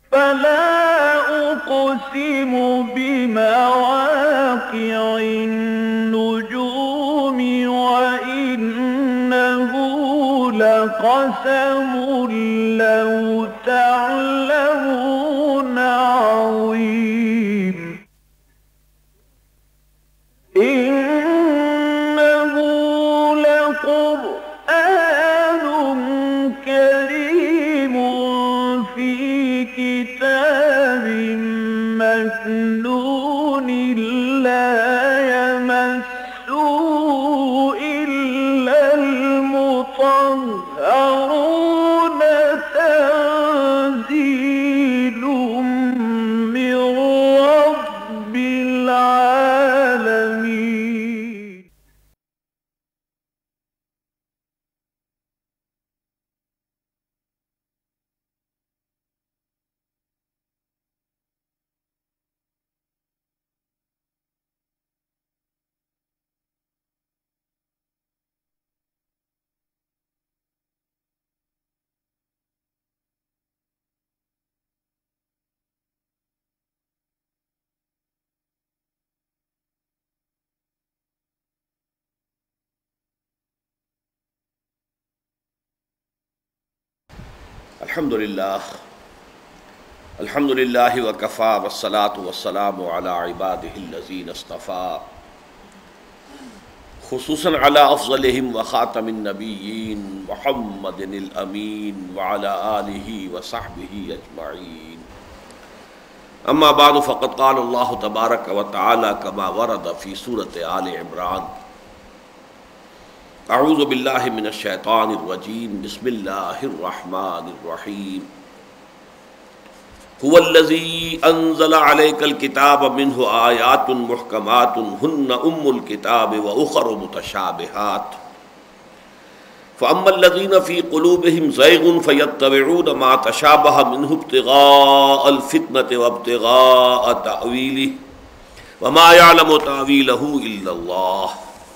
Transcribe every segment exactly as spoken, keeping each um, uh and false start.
فلا أقسم بمواقع النجوم وإنه لقسم لو تعلمون عظيم إنه لقرآن كريم في كتاب مكنون لا يمسه إلا المطهرون تنزيل من رب العالمين. الحمد للہ الحمد للہ وکفا والصلاة والسلام علی عبادہ الذین اصطفیٰ خصوصاً علی افضلہم وخاتم النبیین محمد الامین وعلی آلہ وصحبہ اجمعین. اما بعد فقد قال اللہ تبارک وتعالی کما ورد فی سورۃ آل عمران: اعوذ باللہ من الشیطان الرجیم بسم اللہ الرحمن الرحیم. هو الذی انزل علیک الکتاب منہ آیات محکمات ہن ام الکتاب واخر متشابہات فاما الذین فی قلوبہم زیغ فیتبعون ما تشابہ منہ ابتغاء الفتنۃ وابتغاء تأویلہ وما یعلم تأویلہ الا اللہ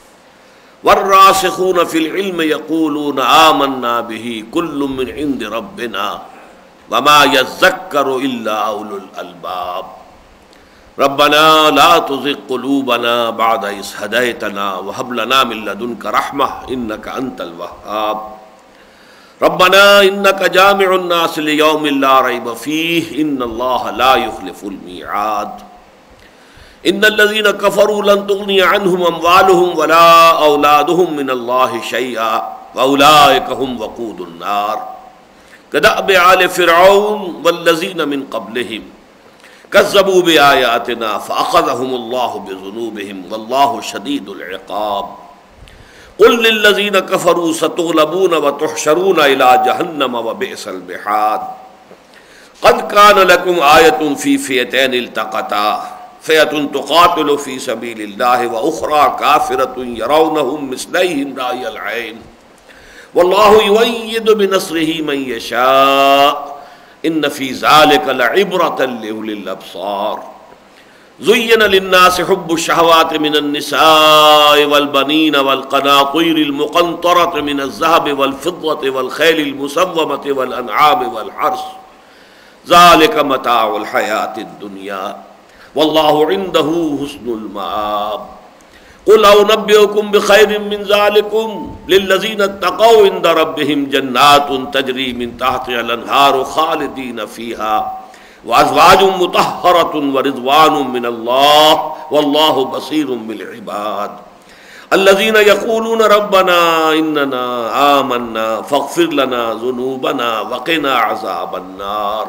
والراسخون فی العلم یقولون آمنا به کل من عند ربنا وما یذکر الا اولو الالباب. ربنا لا تزغ قلوبنا بعد اذ ہدیتنا وہب لنا من لدنک رحمہ انک انت الوہاب. ربنا انک جامع الناس لیوم لا ریب فیہ ان اللہ لا یخلف المیعاد. ان الذين كفروا لن تغني عنهم اموالهم ولا اولادهم من الله شيئا واولئك هم وقود النار كدأب آل فرعون والذين من قبلهم كذبوا بآياتنا فأخذهم الله بذنوبهم والله شديد العقاب. قل للذين كفروا ستغلبون وتحشرون إلى جهنم وبئس المهاد. قد كان لكم آية في فئتين التقتا فئة تقاتل في سبيل الله وأخرى كافرة يرونهم مثليهم رأي العين والله يؤيد بنصره من يشاء إن في ذلك لعبرة لأولي الأبصار. زين للناس حب الشهوات من النساء والبنين والقناطير المقنطرة من الذهب والفضة والخيل المسومة والأنعام والحرث ذلك متاع الحياة الدنيا واللہ عندہ حسن المآب. قل أنبئكم بخير من ذلكم للذين اتقوا عند ربهم جنات تجري من تحتها الأنهار خالدين فيها وأزواج مطهرة ورضوان من الله والله بصير بالعباد. الذين يقولون ربنا إننا آمنا فاغفر لنا ذنوبنا وقنا عذاب النار.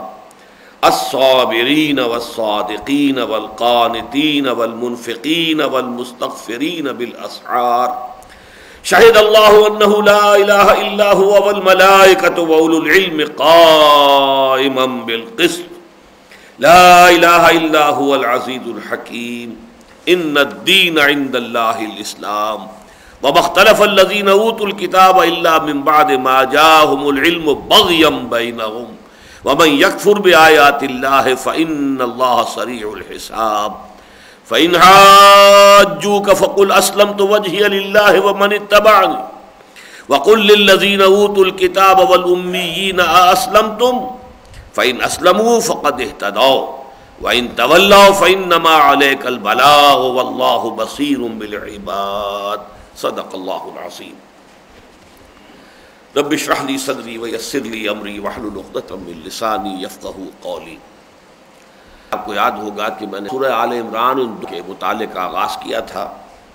الصابرین والصادقین والقانتین والمنفقین والمستغفرین بالاسحار. شہد اللہ انہ لا الہ الا هو والملائکۃ واولو العلم قائما بالقسط. لا الہ الا هو العزیز الحکیم. ان الدین عند اللہ الاسلام وما اختلف الذین اوتوا الکتاب الا من بعد ما جاءهم العلم بغیا بینہم ومن یکفر بآیات اللہ فإن اللہ سریع الحساب. فإن حاجوک فقل اسلمت وجہی للہ ومن اتبعنی وقل للذین اوتوا الکتاب والأمیین أأسلمتم فإن اسلموا فقد اهتدوا وإن تولوا فإنما عليك البلاغ والله بصير بالعباد صدق اللہ العظیم۔ رب اشرح لي صدری ویسر لي امری واحلل عقدۃ من لسانی یفقہوا قولی۔ آپ کو یاد ہوگا کہ میں نے سورہ آل عمران کے مطالعے کا آغاز کیا تھا۔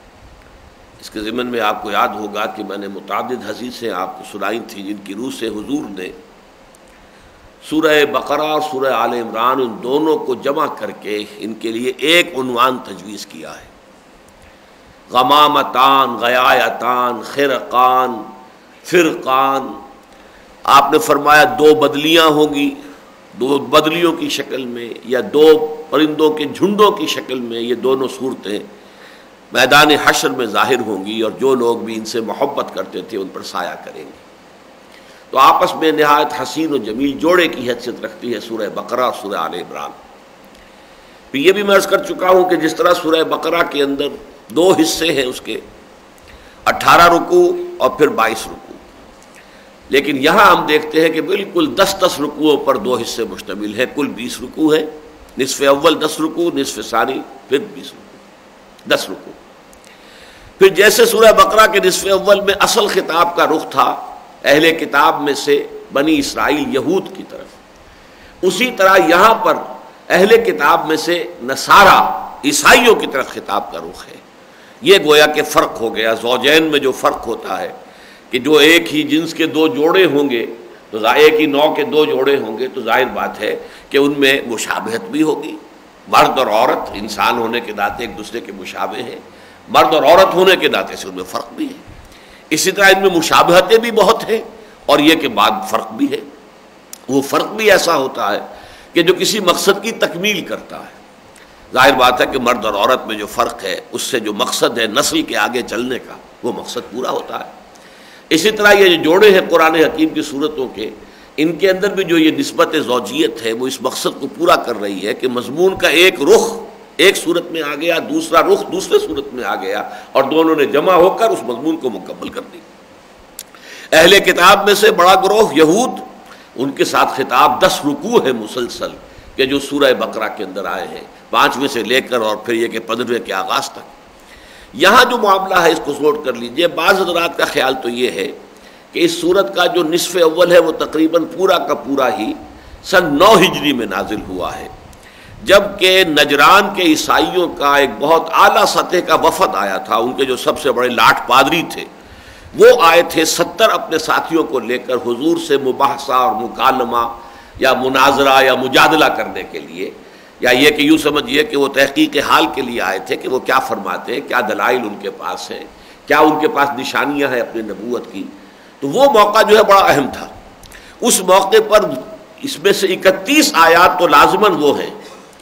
اس کے ضمن میں آپ کو یاد ہوگا کہ میں نے متعدد حدیثیں آپ کو سنائی تھیں جن کی روح سے حضور نے سورہ بقرہ اور سورہ آل عمران ان دونوں کو جمع کر کے ان کے لیے ایک عنوان تجویز کیا ہے۔ غمامتان، غیایتان، خرقان، فرقان۔ آپ نے فرمایا دو بدلیاں ہوں گی، دو بدلیوں کی شکل میں یا دو پرندوں کے جھنڈوں کی شکل میں یہ دونوں صورتیں میدان حشر میں ظاہر ہوں گی، اور جو لوگ بھی ان سے محبت کرتے تھے ان پر سایہ کریں گے۔ تو آپس میں نہایت حسین و جمیل جوڑے کی حیثیت رکھتی ہے سورہ بقرہ اور سورہ آل عمران۔ پھر یہ بھی میں عرض کر چکا ہوں کہ جس طرح سورہ بقرہ کے اندر دو حصے ہیں، اس کے اٹھارہ رکوع اور پھر بائیس رکوع، لیکن یہاں ہم دیکھتے ہیں کہ بالکل دس دس رکوعوں پر دو حصے مشتمل ہیں، کل بیس رکوع ہے، نصف اول دس رکوع، نصف ثانی پھر بیس رکوع، دس رکوع۔ پھر جیسے سورہ بقرہ کے نصف اول میں اصل خطاب کا رخ تھا اہل کتاب میں سے بنی اسرائیل یہود کی طرف، اسی طرح یہاں پر اہل کتاب میں سے نصارہ عیسائیوں کی طرف خطاب کا رخ ہے۔ یہ گویا کہ فرق ہو گیا، زوجین میں جو فرق ہوتا ہے کہ جو ایک ہی جنس کے دو جوڑے ہوں گے تو ایک ہی نوع کے دو جوڑے ہوں گے تو ظاہر بات ہے کہ ان میں مشابہت بھی ہوگی۔ مرد اور عورت انسان ہونے کے ناطے ایک دوسرے کے مشابہ ہیں، مرد اور عورت ہونے کے ناطے سے ان میں فرق بھی ہے۔ اسی طرح ان میں مشابہتیں بھی بہت ہیں اور یہ کہ بعد فرق بھی ہے۔ وہ فرق بھی ایسا ہوتا ہے کہ جو کسی مقصد کی تکمیل کرتا ہے۔ ظاہر بات ہے کہ مرد اور عورت میں جو فرق ہے اس سے جو مقصد ہے نسل کے آگے چلنے کا وہ مقصد پورا ہوتا ہے۔ اسی طرح یہ جو جوڑے ہیں قرآن حکیم کی صورتوں کے، ان کے اندر بھی جو یہ نسبت زوجیت ہے وہ اس مقصد کو پورا کر رہی ہے کہ مضمون کا ایک رخ ایک صورت میں آ گیا، دوسرا رخ دوسرے صورت میں آ گیا، اور دونوں نے جمع ہو کر اس مضمون کو مکمل کر دی۔ اہل کتاب میں سے بڑا گروہ یہود، ان کے ساتھ خطاب دس رکوع ہے مسلسل کہ جو سورہ بقرہ کے اندر آئے ہیں، پانچویں سے لے کر اور پھر یہ کہ پندرہویں کے آغاز تک۔ یہاں جو معاملہ ہے اس کو نوٹ کر لیجئے۔ بعض حضرات کا خیال تو یہ ہے کہ اس سورت کا جو نصف اول ہے وہ تقریباً پورا کا پورا ہی سن نو ہجری میں نازل ہوا ہے، جبکہ نجران کے عیسائیوں کا ایک بہت اعلیٰ سطح کا وفد آیا تھا، ان کے جو سب سے بڑے لاٹ پادری تھے وہ آئے تھے ستر اپنے ساتھیوں کو لے کر حضور سے مباحثہ اور مکالمہ یا مناظرہ یا مجادلہ کرنے کے لیے، یا یہ کہ یوں سمجھیے کہ وہ تحقیق حال کے لیے آئے تھے کہ وہ کیا فرماتے ہیں، کیا دلائل ان کے پاس ہیں، کیا ان کے پاس نشانیاں ہیں اپنی نبوت کی۔ تو وہ موقع جو ہے بڑا اہم تھا۔ اس موقع پر اس میں سے اکتیس آیات تو لازماً وہ ہیں،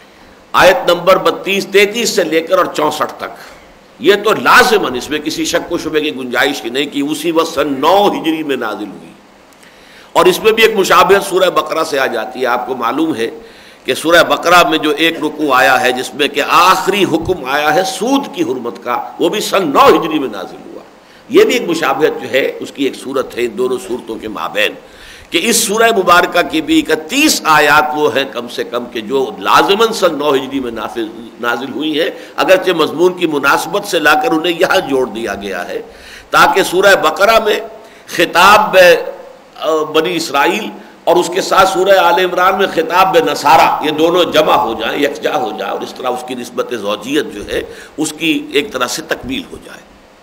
آیت نمبر بتیس تینتیس سے لے کر اور چونسٹھ تک، یہ تو لازماً اس میں کسی شک و شبے کی گنجائش ہی نہیں کہ اسی وقت سن نو ہجری میں نازل ہوئی۔ اور اس میں بھی ایک مشابہت سورہ بقرہ سے آ جاتی ہے۔ آپ کو معلوم ہے کہ سورہ بقرہ میں جو ایک رکوع آیا ہے جس میں کہ آخری حکم آیا ہے سود کی حرمت کا، وہ بھی سن نو ہجری میں نازل ہوا۔ یہ بھی ایک مشابہت جو ہے اس کی ایک صورت ہے ان دونوں صورتوں کے مابین، کہ اس سورہ مبارکہ کی بھی اکتیس آیات وہ ہیں کم سے کم کہ جو لازماً سن نو ہجری میں نازل ہوئی ہیں، اگرچہ مضمون کی مناسبت سے لا کر انہیں یہاں جوڑ دیا گیا ہے تاکہ سورہ بقرہ میں خطاب بنی اسرائیل اور اس کے ساتھ سورہ آل عمران میں خطاب نصارہ یہ دونوں جمع ہو جائیں، یکجا ہو جائیں، اور اس طرح اس کی نسبت زوجیت جو ہے اس کی ایک طرح سے تکمیل ہو جائے۔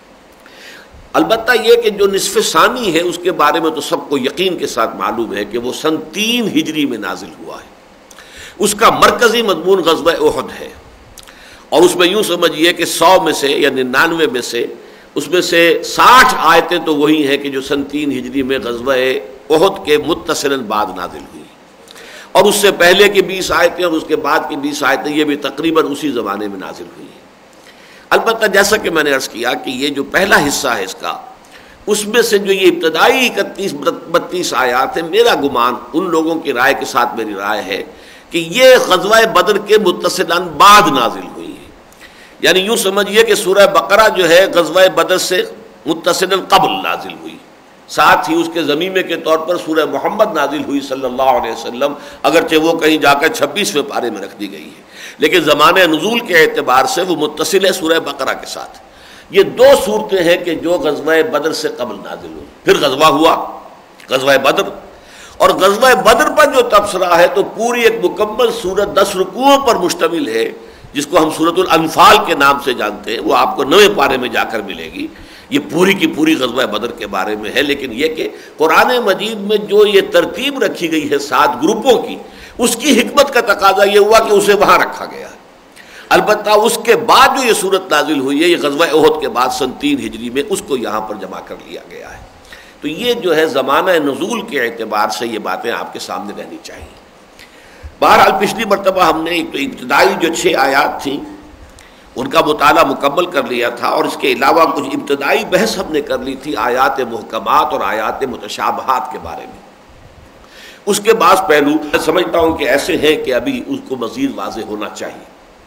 البتہ یہ کہ جو نصف ثانی ہے اس کے بارے میں تو سب کو یقین کے ساتھ معلوم ہے کہ وہ سن تین ہجری میں نازل ہوا ہے۔ اس کا مرکزی مضمون غزوہ احد ہے، اور اس میں یوں سمجھیے کہ سو میں سے یا ننانوے میں سے اس میں سے ساٹھ آیتیں تو وہی ہیں کہ جو سن تین ہجری میں غزوہ احد کے متصلاً بعد نازل ہوئی، اور اس سے پہلے کی بیس آیتیں اور اس کے بعد کی بیس آیتیں یہ بھی تقریباً اسی زمانے میں نازل ہوئی ہیں۔ البتہ جیسا کہ میں نے عرض کیا کہ یہ جو پہلا حصہ ہے اس کا، اس میں سے جو یہ ابتدائی اکتیس بتیس آیات ہیں، میرا گمان ان لوگوں کی رائے کے ساتھ میری رائے ہے کہ یہ غزوہ بدر کے متصلاً بعد نازل ہوئی ہے، یعنی یوں سمجھیے کہ سورہ بقرہ جو ہے غزوہ بدر سے متصلاً قبل نازل ہوئی، ساتھ ہی اس کے ضمیمے کے طور پر سورہ محمد نازل ہوئی صلی اللہ علیہ وسلم، اگرچہ وہ کہیں جا کر چھبیسویں پارے میں رکھ دی گئی ہے، لیکن زمانہ نزول کے اعتبار سے وہ متصل ہے سورہ بقرہ کے ساتھ۔ یہ دو صورتیں ہیں کہ جو غزوہ بدر سے قبل نازل ہوئی۔ پھر غزوہ ہوا، غزوہ بدر، اور غزوہ بدر پر جو تبصرہ ہے تو پوری ایک مکمل سورت دس رکوعوں پر مشتمل ہے، جس کو ہم سورۃ الانفال کے نام سے جانتے ہیں، وہ آپ کو نویں پارے میں جا کر ملے گی۔ یہ پوری کی پوری غزوہ بدر کے بارے میں ہے، لیکن یہ کہ قرآن مجید میں جو یہ ترتیب رکھی گئی ہے سات گروپوں کی، اس کی حکمت کا تقاضا یہ ہوا کہ اسے وہاں رکھا گیا۔ البتہ اس کے بعد جو یہ صورت نازل ہوئی ہے، یہ غزوہ احد کے بعد سن تین ہجری میں، اس کو یہاں پر جمع کر لیا گیا ہے۔ تو یہ جو ہے زمانہ نزول کے اعتبار سے یہ باتیں آپ کے سامنے رہنی چاہیے۔ بہرحال پچھلی مرتبہ ہم نے ایک تو ابتدائی جو چھ آیات تھیں ان کا مطالعہ مکمل کر لیا تھا، اور اس کے علاوہ کچھ ابتدائی بحث ہم نے کر لی تھی آیات محکمات اور آیات متشابہات کے بارے میں۔ اس کے بعض پہلو میں سمجھتا ہوں کہ ایسے ہیں کہ ابھی اس کو مزید واضح ہونا چاہیے۔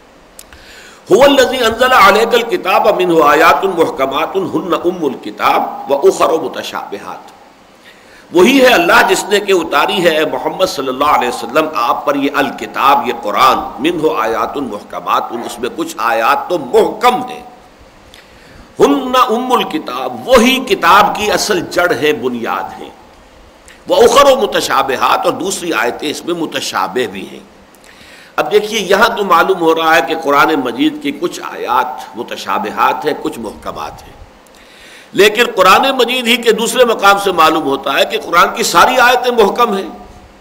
هو الذی انزل علیک الکتاب منہ آیات محکمات ہن ام الکتاب واخر متشابہات، وہی ہے اللہ جس نے کہ اتاری ہے اے محمد صلی اللہ علیہ وسلم آپ پر یہ الکتاب، یہ قرآن، منہ آیات محکمات، اس میں کچھ آیات تو محکم ہیں، ہن ام الکتاب، وہی کتاب کی اصل جڑ ہے، بنیاد ہے، واخر متشابہات، اور دوسری آیتیں اس میں متشابہ بھی ہیں۔ اب دیکھیے یہاں تو معلوم ہو رہا ہے کہ قرآن مجید کی کچھ آیات متشابہات ہیں، کچھ محکمات ہیں، لیکن قرآن مجید ہی کے دوسرے مقام سے معلوم ہوتا ہے کہ قرآن کی ساری آیتیں محکم ہیں۔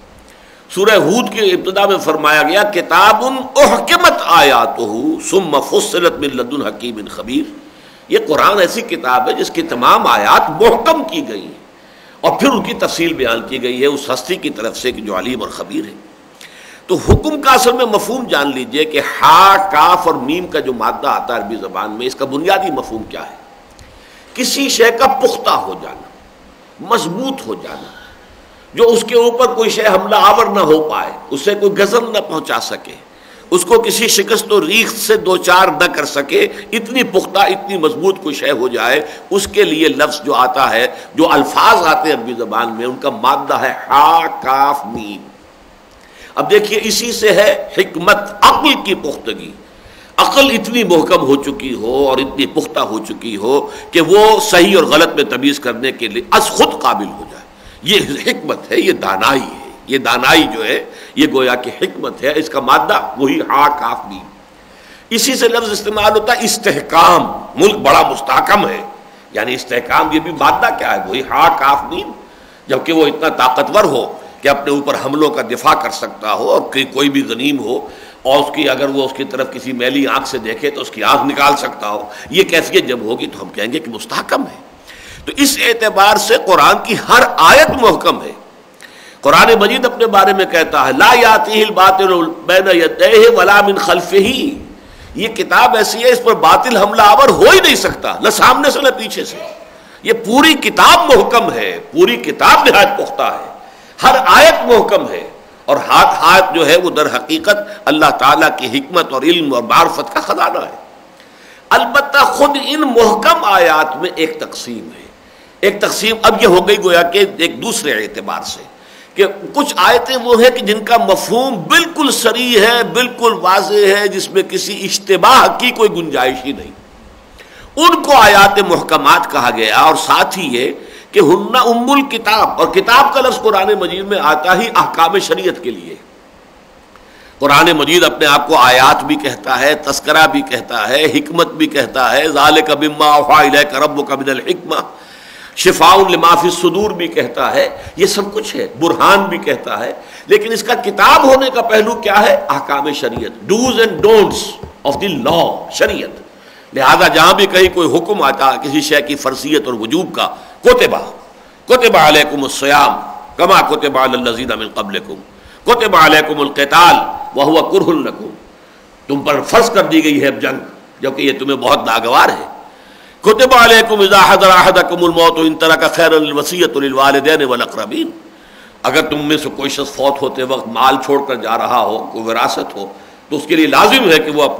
سورہ ہود کے ابتدا میں فرمایا گیا کتاب احکمت آیاتہ ثم فصلت من لدن حکیم خبیر، یہ قرآن ایسی کتاب ہے جس کی تمام آیات محکم کی گئی ہیں اور پھر ان کی تفصیل بیان کی گئی ہے اس ہستی کی طرف سے کہ جو علیم اور خبیر ہے۔ تو حکم کا اصل میں مفہوم جان لیجئے کہ ہا، کاف اور میم کا جو مادہ آتا ہے عربی زبان میں، اس کا بنیادی مفہوم کیا ہے؟ کسی شے کا پختہ ہو جانا، مضبوط ہو جانا، جو اس کے اوپر کوئی شے حملہ آور نہ ہو پائے، اسے کوئی غضب نہ پہنچا سکے، اس کو کسی شکست و ریخت سے دو چار نہ کر سکے، اتنی پختہ اتنی مضبوط کوئی شے ہو جائے، اس کے لیے لفظ جو آتا ہے، جو الفاظ آتے ہیں عربی زبان میں، ان کا مادہ ہے ہا، کاف، میم۔ اب دیکھیے اسی سے ہے حکمت، عقل کی پختگی، عقل اتنی محکم ہو چکی ہو اور اتنی پختہ ہو چکی ہو کہ وہ صحیح اور غلط میں تمیز کرنے کے لیے از خود قابل ہو جائے، یہ حکمت ہے، یہ دانائی ہے، یہ دانائی جو ہے یہ گویا کہ حکمت ہے، اس کا مادہ وہی ہا، کاف، میم۔ اسی سے لفظ استعمال ہوتا ہے استحکام، ملک بڑا مستحکم ہے، یعنی استحکام یہ بھی مادہ کیا ہے، وہی ہا، کاف، میم، جبکہ وہ اتنا طاقتور ہو کہ اپنے اوپر حملوں کا دفاع کر سکتا ہو، اور کوئی بھی غنیم ہو اور اس کی اگر وہ اس کی طرف کسی میلی آنکھ سے دیکھے تو اس کی آنکھ نکال سکتا ہو، یہ کیفیت جب ہوگی تو ہم کہیں گے کہ مستحکم ہے۔ تو اس اعتبار سے قرآن کی ہر آیت محکم ہے۔ قرآن مجید اپنے بارے میں کہتا ہے لا یاتیہ الباطل بین یدیہ ولا من خلفہ، یہ کتاب ایسی ہے اس پر باطل حملہ آور ہو ہی نہیں سکتا، نہ سامنے سے نہ پیچھے سے۔ یہ پوری کتاب محکم ہے، پوری کتاب نہایت پختہ ہے، ہر آیت محکم ہے، اور ہاتھ ہاتھ جو ہے وہ در حقیقت اللہ تعالیٰ کی حکمت اور علم اور معرفت کا خزانہ ہے۔ البتہ خود ان محکم آیات میں ایک تقسیم ہے، ایک تقسیم اب یہ ہو گئی گویا کہ ایک دوسرے اعتبار سے کہ کچھ آیتیں وہ ہیں کہ جن کا مفہوم بالکل صریح ہے، بالکل واضح ہے، جس میں کسی اشتباہ کی کوئی گنجائش ہی نہیں، ان کو آیات محکمات کہا گیا۔ اور ساتھ ہی یہ کہ ہن ام الکتاب، اور کتاب کا لفظ قرآن مجید میں آتا ہی احکام شریعت کے لیے۔ قرآن مجید اپنے آپ کو آیات بھی کہتا ہے، تذکرہ بھی کہتا ہے، حکمت بھی کہتا ہے، ذالک مما اوحی الیک ربک من الحکمہ، شفاء لما فی الصدور بھی کہتا ہے، یہ سب کچھ ہے، برہان بھی کہتا ہے، لیکن اس کا کتاب ہونے کا پہلو کیا ہے؟ احکام شریعت، dos and don'ts of the law, شریعت۔ لہذا جہاں بھی کہیں کوئی حکم آتا ہے کسی شے کی فرضیت اور وجوب کا، کتبہ کتب علیکم الصیام کما کتب علی الذین من قبلکم کتب علیکم القتال وہو کرہ لکم، تم پر فرض کر دی گئی ہے اب جنگ جبکہ یہ تمہیں بہت ناگوار ہے۔ کتب علیکم اذا حضر احدکم الموت ان ترک خیرا الوصیۃ للوالدین والاقربین، اگر تم میں سے کوئی شخص فوت ہوتے وقت مال چھوڑ کر جا رہا ہو، کوئی وراثت ہو، تو اس کے لیے لازم ہے کہ وہ اپنے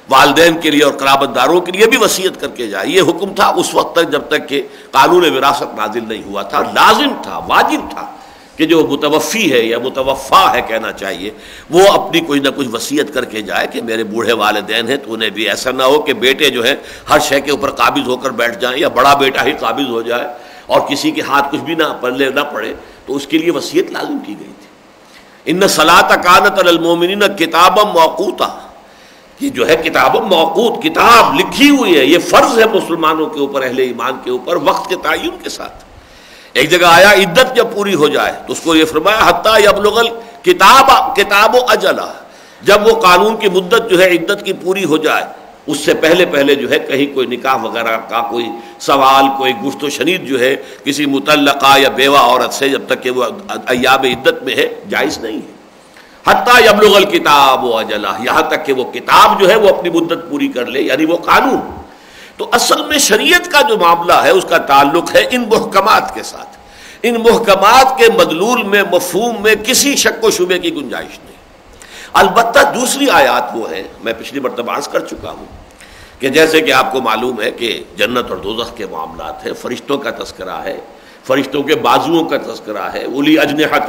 والدین کے لیے اور قرابت داروں کے لیے بھی وصیت کر کے جائے. یہ حکم تھا اس وقت تک جب تک کہ قانون وراثت نازل نہیں ہوا تھا. لازم تھا، واجب تھا کہ جو متوفی ہے یا متوفا ہے کہنا چاہیے، وہ اپنی کوئی نہ کچھ وصیت کر کے جائے کہ میرے بوڑھے والدین ہیں تو انہیں بھی ایسا نہ ہو کہ بیٹے جو ہے ہر شے کے اوپر قابض ہو کر بیٹھ جائیں یا بڑا بیٹا ہی قابض ہو جائے اور کسی کے ہاتھ کچھ بھی نہ پلے نہ پڑے. تو اس کے لیے وصیت لازم کی گئی تھی. ان الصلاۃ کانت علی المؤمنین کتابا موقوتا، یہ جو ہے کتاب موقوت، کتاب لکھی ہوئی ہے، یہ فرض ہے مسلمانوں کے اوپر، اہل ایمان کے اوپر، وقت کے تعین کے ساتھ. ایک جگہ آیا عدت جب پوری ہو جائے تو اس کو یہ فرمایا حتیٰ یبلغ الکتاب کتاب و اجلہ، جب وہ قانون کی مدت جو ہے عدت کی پوری ہو جائے اس سے پہلے پہلے جو ہے کہیں کوئی نکاح وغیرہ کا کوئی سوال، کوئی گفت و شنید جو ہے کسی مطلقہ یا بیوہ عورت سے جب تک کہ وہ ایام عدت میں ہے جائز نہیں ہے. حتیٰ یبلغ الکتاب و اجلہ، یہاں تک کہ وہ کتاب جو ہے وہ اپنی مدت پوری کر لے، یعنی وہ قانون. تو اصل میں شریعت کا جو معاملہ ہے اس کا تعلق ہے ان محکمات کے ساتھ. ان محکمات کے مدلول میں، مفہوم میں کسی شک و شبے کی گنجائش نہیں. البتہ دوسری آیات وہ ہیں، میں پچھلی مرتبہ عرض کر چکا ہوں کہ جیسے کہ آپ کو معلوم ہے کہ جنت اور دوزخ کے معاملات ہیں، فرشتوں کا تذکرہ ہے، فرشتوں کے بازوؤں کا تذکرہ ہے. اولی اجنحۃ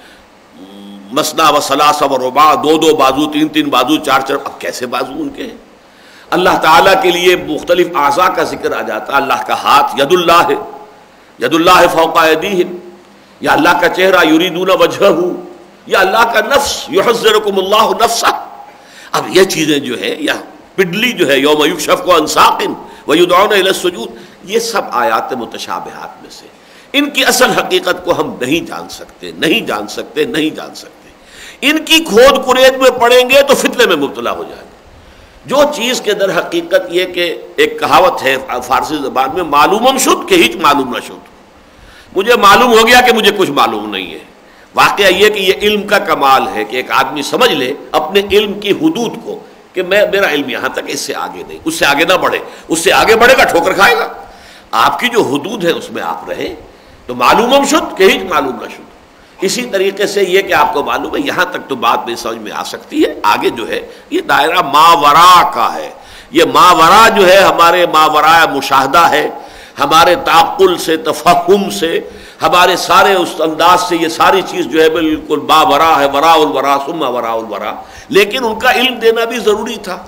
مثنی و ثلاث و رباع، دو دو بازو، تین تین بازو، چار چار. اب کیسے بازو ان کے ہیں؟ اللہ تعالیٰ کے لیے مختلف اعضاء کا ذکر آ جاتا ہے. اللہ کا ہاتھ ید اللہ ہے، ید اللہ فوق ایدیہم، یا اللہ کا چہرہ یریدون وجہہ، یا اللہ کا نفس یحذرکم اللہ نفسہ. اب یہ چیزیں جو ہے، یا پڈلی جو ہے یوم یکشف عن ساق ویدعون الی السجود، یہ سب آیات متشابہات میں سے. ان کی اصل حقیقت کو ہم نہیں جان سکتے، نہیں جان سکتے، نہیں جان سکتے. ان کی کھود کرید میں پڑیں گے تو فتنے میں مبتلا ہو جائیں گے. جو چیز کے در حقیقت یہ کہ ایک کہاوت ہے فارسی زبان میں، معلوم شد کہ ہیچ معلوم نہ شد. مجھے معلوم ہو گیا کہ مجھے کچھ معلوم نہیں ہے. واقعہ یہ کہ یہ علم کا کمال ہے کہ ایک آدمی سمجھ لے اپنے علم کی حدود کو کہ میں میرا علم یہاں تک، اس سے آگے نہیں، اس سے آگے نہ بڑھے. اس سے آگے بڑھے گا ٹھوکر کھائے گا. آپ کی جو حدود ہے اس میں آپ رہیں تو معلوم شد کہ ہیچ معلوم نہ شد. اسی طریقے سے یہ کہ آپ کو معلوم ہے یہاں تک تو بات بھی سمجھ میں آ سکتی ہے، آگے جو ہے یہ دائرہ ماورا کا ہے. یہ ماورا جو ہے ہمارے ماورا مشاہدہ ہے، ہمارے تعقل سے، تفہم سے، ہمارے سارے اس انداز سے یہ ساری چیز جو ہے بالکل باورا ہے، وراء الورا ثم وراء الورا. لیکن ان کا علم دینا بھی ضروری تھا.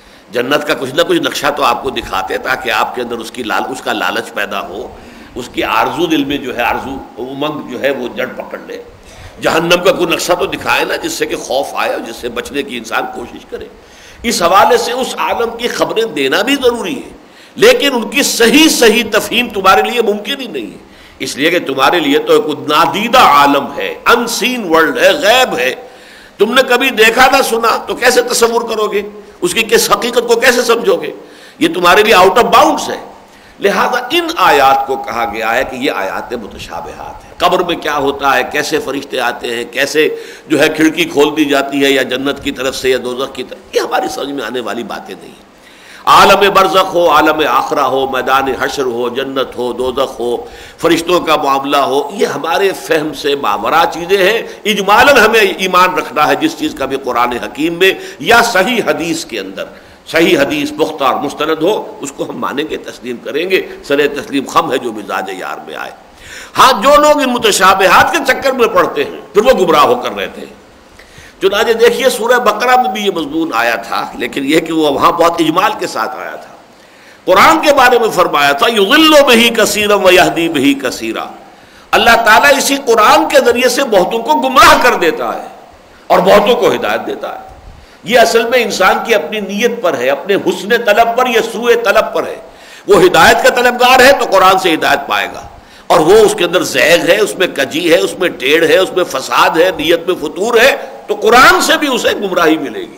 جنت کا کچھ نہ کچھ نقشہ تو آپ کو دکھاتے تاکہ آپ کے اندر اس کی لال اس کا لالچ پیدا ہو، اس کی آرزو دل میں جو ہے، آرزو امنگ جو ہے وہ جڑ پکڑ لے. جہنم کا کوئی نقشہ تو دکھائے نا جس سے کہ خوف آئے اور جس سے بچنے کی انسان کوشش کرے. اس حوالے سے اس عالم کی خبریں دینا بھی ضروری ہے، لیکن ان کی صحیح صحیح تفہیم تمہارے لیے ممکن ہی نہیں ہے. اس لیے کہ تمہارے لیے تو ایک نادیدہ عالم ہے، ان سین ورلڈ ہے، غیب ہے. تم نے کبھی دیکھا نہ سنا تو کیسے تصور کرو گے؟ اس کی کس حقیقت کو کیسے سمجھو گے؟ یہ تمہارے لیے آؤٹ آف باؤنڈس ہے. لہذا ان آیات کو کہا گیا ہے کہ یہ آیات متشابہات ہیں. قبر میں کیا ہوتا ہے، کیسے فرشتے آتے ہیں، کیسے جو ہے کھڑکی کھول دی جاتی ہے یا جنت کی طرف سے یا دوزخ کی طرف، یہ ہماری سمجھ میں آنے والی باتیں نہیں ہیں. عالم برزخ ہو، عالم آخرہ ہو، میدان حشر ہو، جنت ہو، دوزخ ہو، فرشتوں کا معاملہ ہو، یہ ہمارے فہم سے ماورا چیزیں ہیں. اجمالاً ہمیں ایمان رکھنا ہے جس چیز کا بھی قرآن حکیم میں یا صحیح حدیث کے اندر، صحیح حدیث پختہ اور مستند ہو، اس کو ہم مانیں گے، تسلیم کریں گے. سر تسلیم خم ہے جو مزاج یار میں آئے. ہاں جو لوگ ان متشابہات کے چکر میں پڑتے ہیں پھر وہ گمراہ ہو کر رہتے ہیں. چنانچہ دیکھیے سورہ بقرہ میں بھی یہ مضمون آیا تھا، لیکن یہ کہ وہ وہاں بہت اجمال کے ساتھ آیا تھا. قرآن کے بارے میں فرمایا تھا یضل بہ کثیرا ویہدی بہ کثیرا. اللہ تعالیٰ اسی قرآن کے ذریعے سے بہتوں کو گمراہ کر دیتا ہے اور بہتوں کو ہدایت دیتا ہے. یہ اصل میں انسان کی اپنی نیت پر ہے، اپنے حسن طلب پر یا سوء طلب پر ہے. وہ ہدایت کا طلبگار ہے تو قرآن سے ہدایت پائے گا، اور وہ اس کے اندر زیغ ہے، اس میں کجی ہے، اس میں ٹیڑھ ہے، اس میں فساد ہے، نیت میں فطور ہے، تو قرآن سے بھی اسے گمراہی ملے گی.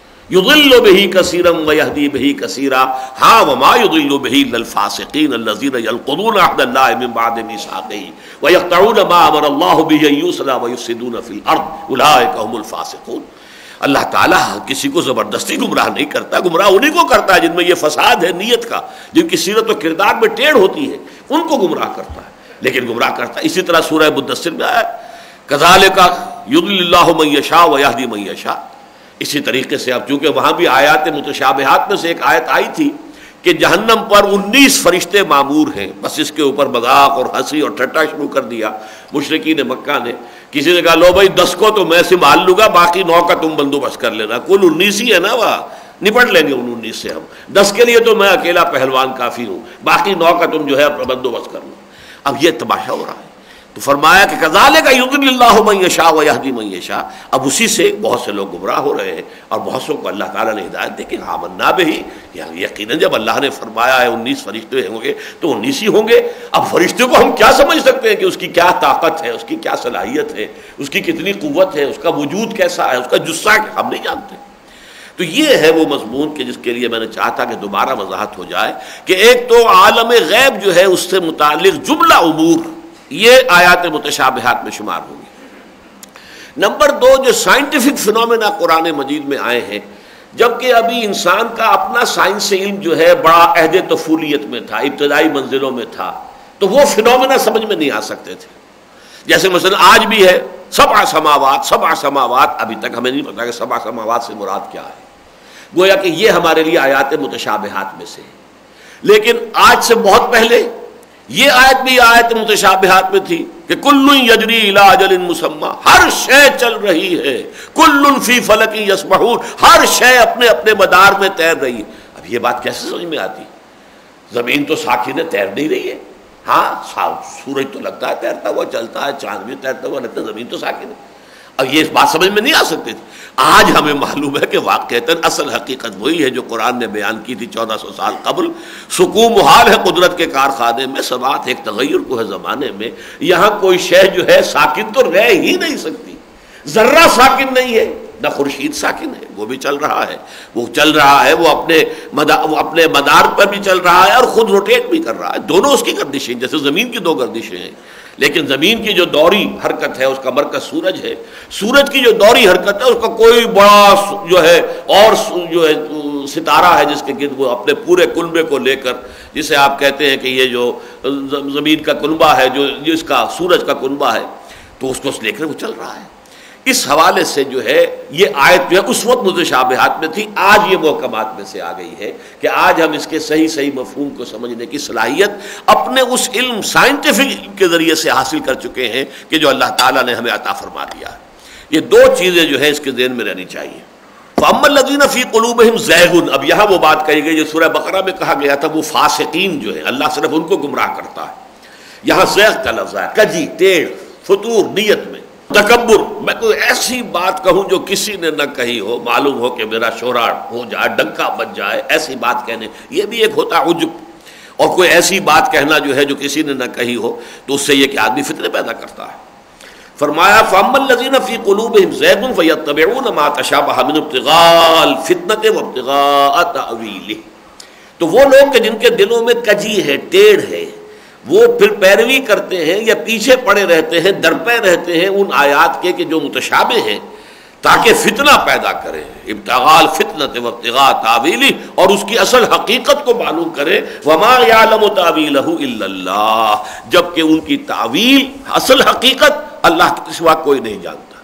یضل بہ کثیرا ویہدی بہ کثیرا. ہاں وما یضل بہ الا الفاسقین الذین ینقضون عہد اللہ من بعد میثاقہ ویقطعون ما امر اللہ بہ ان یوصل ویفسدون فی الارض اولئک هم الفاسقون. اللہ تعالیٰ کسی کو زبردستی گمراہ نہیں کرتا، گمراہ انہیں کو کرتا ہے جن میں یہ فساد ہے نیت کا، جن کی سیرت و کردار میں ٹیڑھ ہوتی ہے، ان کو گمراہ کرتا ہے. لیکن گمراہ کرتا ہے. اسی طرح سورہ مدثر میں آیا کذالک یضل اللہ من یشاء ویہدی من یشاء. اسی طریقے سے اب چونکہ وہاں بھی آیات متشابہات میں سے ایک آیت آئی تھی کہ جہنم پر انیس فرشتے معمور ہیں، بس اس کے اوپر مذاق اور ہنسی اور ٹھٹا شروع کر دیا مشرکین مکہ نے. کسی نے کہا لو بھائی دس کو تو میں سنبھال لوں گا، باقی نو کا تم بندوبست کر لینا. کل انیس ہی ہے نا، وہاں نپٹ لیں گے ان انیس سے ہم. دس کے لیے تو میں اکیلا پہلوان کافی ہوں، باقی نو کا تم جو ہے بندوبست کر لو. اب یہ تماشا ہو رہا ہے. تو فرمایا کہ کذالک یضل اللہ من یشاء ویہدی من یشاء. اب اسی سے بہت سے لوگ گمراہ ہو رہے ہیں اور بہت سے کو اللہ تعالیٰ نے ہدایت دی کہ آمنا بہ، یعنی یقیناً جب اللہ نے فرمایا ہے انیس فرشتے ہوں گے تو انیس ہی ہوں گے. اب فرشتے کو ہم کیا سمجھ سکتے ہیں کہ اس کی کیا طاقت ہے، اس کی کیا صلاحیت ہے، اس کی کتنی قوت ہے، اس کا وجود کیسا ہے، اس کا جسہ ہم نہیں جانتے. تو یہ ہے وہ مضمون کہ جس کے لیے میں نے چاہا تھا کہ دوبارہ وضاحت ہو جائے کہ ایک تو عالم غیب جو ہے اس سے متعلق جملہ امور یہ آیات متشابہات میں شمار ہوں گے. نمبر دو، جو سائنٹیفک فنومینا قرآن مجید میں آئے ہیں، جبکہ ابھی انسان کا اپنا سائنس علم جو ہے بڑا عہد طفولیت میں تھا، ابتدائی منزلوں میں تھا، تو وہ فنومینا سمجھ میں نہیں آ سکتے تھے. جیسے مثلا آج بھی ہے سبع سماوات، سبع سماوات، ابھی تک ہمیں نہیں پتا کہ سبع سماوات سے مراد کیا ہے. گویا کہ یہ ہمارے لیے آیات متشابہات میں سے ہے. لیکن آج سے بہت پہلے یہ آیت بھی آیت متشابہات میں تھی کہ کل یجری الی اجل مسمی، ہر شے چل رہی ہے، کل فی فلک یسبحون، ہر شے اپنے اپنے مدار میں تیر رہی ہے. اب یہ بات کیسے سمجھ میں آتی؟ زمین تو ساکن ہے، تیر نہیں رہی ہے. ہاں سورج تو لگتا ہے تیرتا ہوا چلتا ہے، چاند بھی تیرتا ہوا لگتا ہے، زمین تو ساکن ہے. اب یہ بات سمجھ میں نہیں آ سکتی تھی. آج ہمیں معلوم ہے کہ واقعتاً اصل حقیقت وہی ہے جو قرآن نے بیان کی تھی چودہ سو سال قبل. سکون محال ہے قدرت کے کارخانے میں، سماعت ایک تغیر کو ہے زمانے میں. یہاں کوئی شے جو ہے ساکن تو رہ ہی نہیں سکتی. ذرہ ساکن نہیں ہے، نہ خورشید ساکن ہے، وہ بھی چل رہا ہے، وہ چل رہا ہے، وہ اپنے مدار وہ اپنے مدار پر بھی چل رہا ہے اور خود روٹیٹ بھی کر رہا ہے. دونوں اس کی گردشیں جیسے زمین کی دو گردشیں ہیں. لیکن زمین کی جو دوری حرکت ہے اس کا مرکز سورج ہے، سورج کی جو دوری حرکت ہے اس کا کوئی بڑا جو ہے اور جو ہے ستارہ ہے جس کے گرد وہ اپنے پورے کنبے کو لے کر، جسے آپ کہتے ہیں کہ یہ جو زمین کا کنبہ ہے، جو جس کا سورج کا کنبہ ہے، تو اس کو لے کر وہ چل رہا ہے. اس حوالے سے جو ہے یہ آیت جو ہے اس وقت متشابہات میں تھی، آج یہ محکمات میں سے آ گئی ہے کہ آج ہم اس کے صحیح صحیح مفہوم کو سمجھنے کی صلاحیت اپنے اس علم سائنٹیفک کے ذریعے سے حاصل کر چکے ہیں کہ جو اللہ تعالیٰ نے ہمیں عطا فرما دیا ہے. یہ دو چیزیں جو ہے اس کے ذہن میں رہنی چاہیے. فَأَمَّا الَّذِينَ فِي قُلُوبِهِمْ زَيْغٌ، اب یہاں وہ بات کہی گئی جو سورہ بقرہ میں کہا گیا تھا وہ فاسقین جو ہے اللہ صرف ان کو گمراہ کرتا ہے. یہاں زیغ کا لفظ ہے، کجی، ٹیڑھ، فتور نیت میں، تکبر. میں کوئی ایسی بات کہوں جو کسی نے نہ کہی ہو، معلوم ہو کہ میرا شہرہ ہو جائے، ڈنکا بج جائے، ایسی بات کہنے، یہ بھی ایک ہوتا عجب. اور کوئی ایسی بات کہنا جو ہے جو کسی نے نہ کہی ہو تو اس سے یہ کہ آدمی فتنے پیدا کرتا ہے. فرمایا فَأَمَّا الَّذِينَ فِي قُلُوبِهِمْ زَيْغٌ فَيَتَّبِعُونَ مَا تَشَابَهَ مِنْهُ ابْتِغَاءَ الْفِتْنَةِ وَابْتِغَاءَ تَأْوِيلِهِ، تو وہ لوگ کہ جن کے دلوں میں کجی ہے، ٹیڑھ ہے، وہ پھر پیروی کرتے ہیں یا پیچھے پڑے رہتے ہیں، درپے رہتے ہیں ان آیات کے کہ جو متشابہ ہیں تاکہ فتنہ پیدا کرے. ابتغاء الفتنة وابتغاء تاویلہ، اور اس کی اصل حقیقت کو معلوم کرے. وما یعلم تاویلہ الا اللہ، جبکہ ان کی تعویل اصل حقیقت اللہ کے سوا کوئی نہیں جانتا.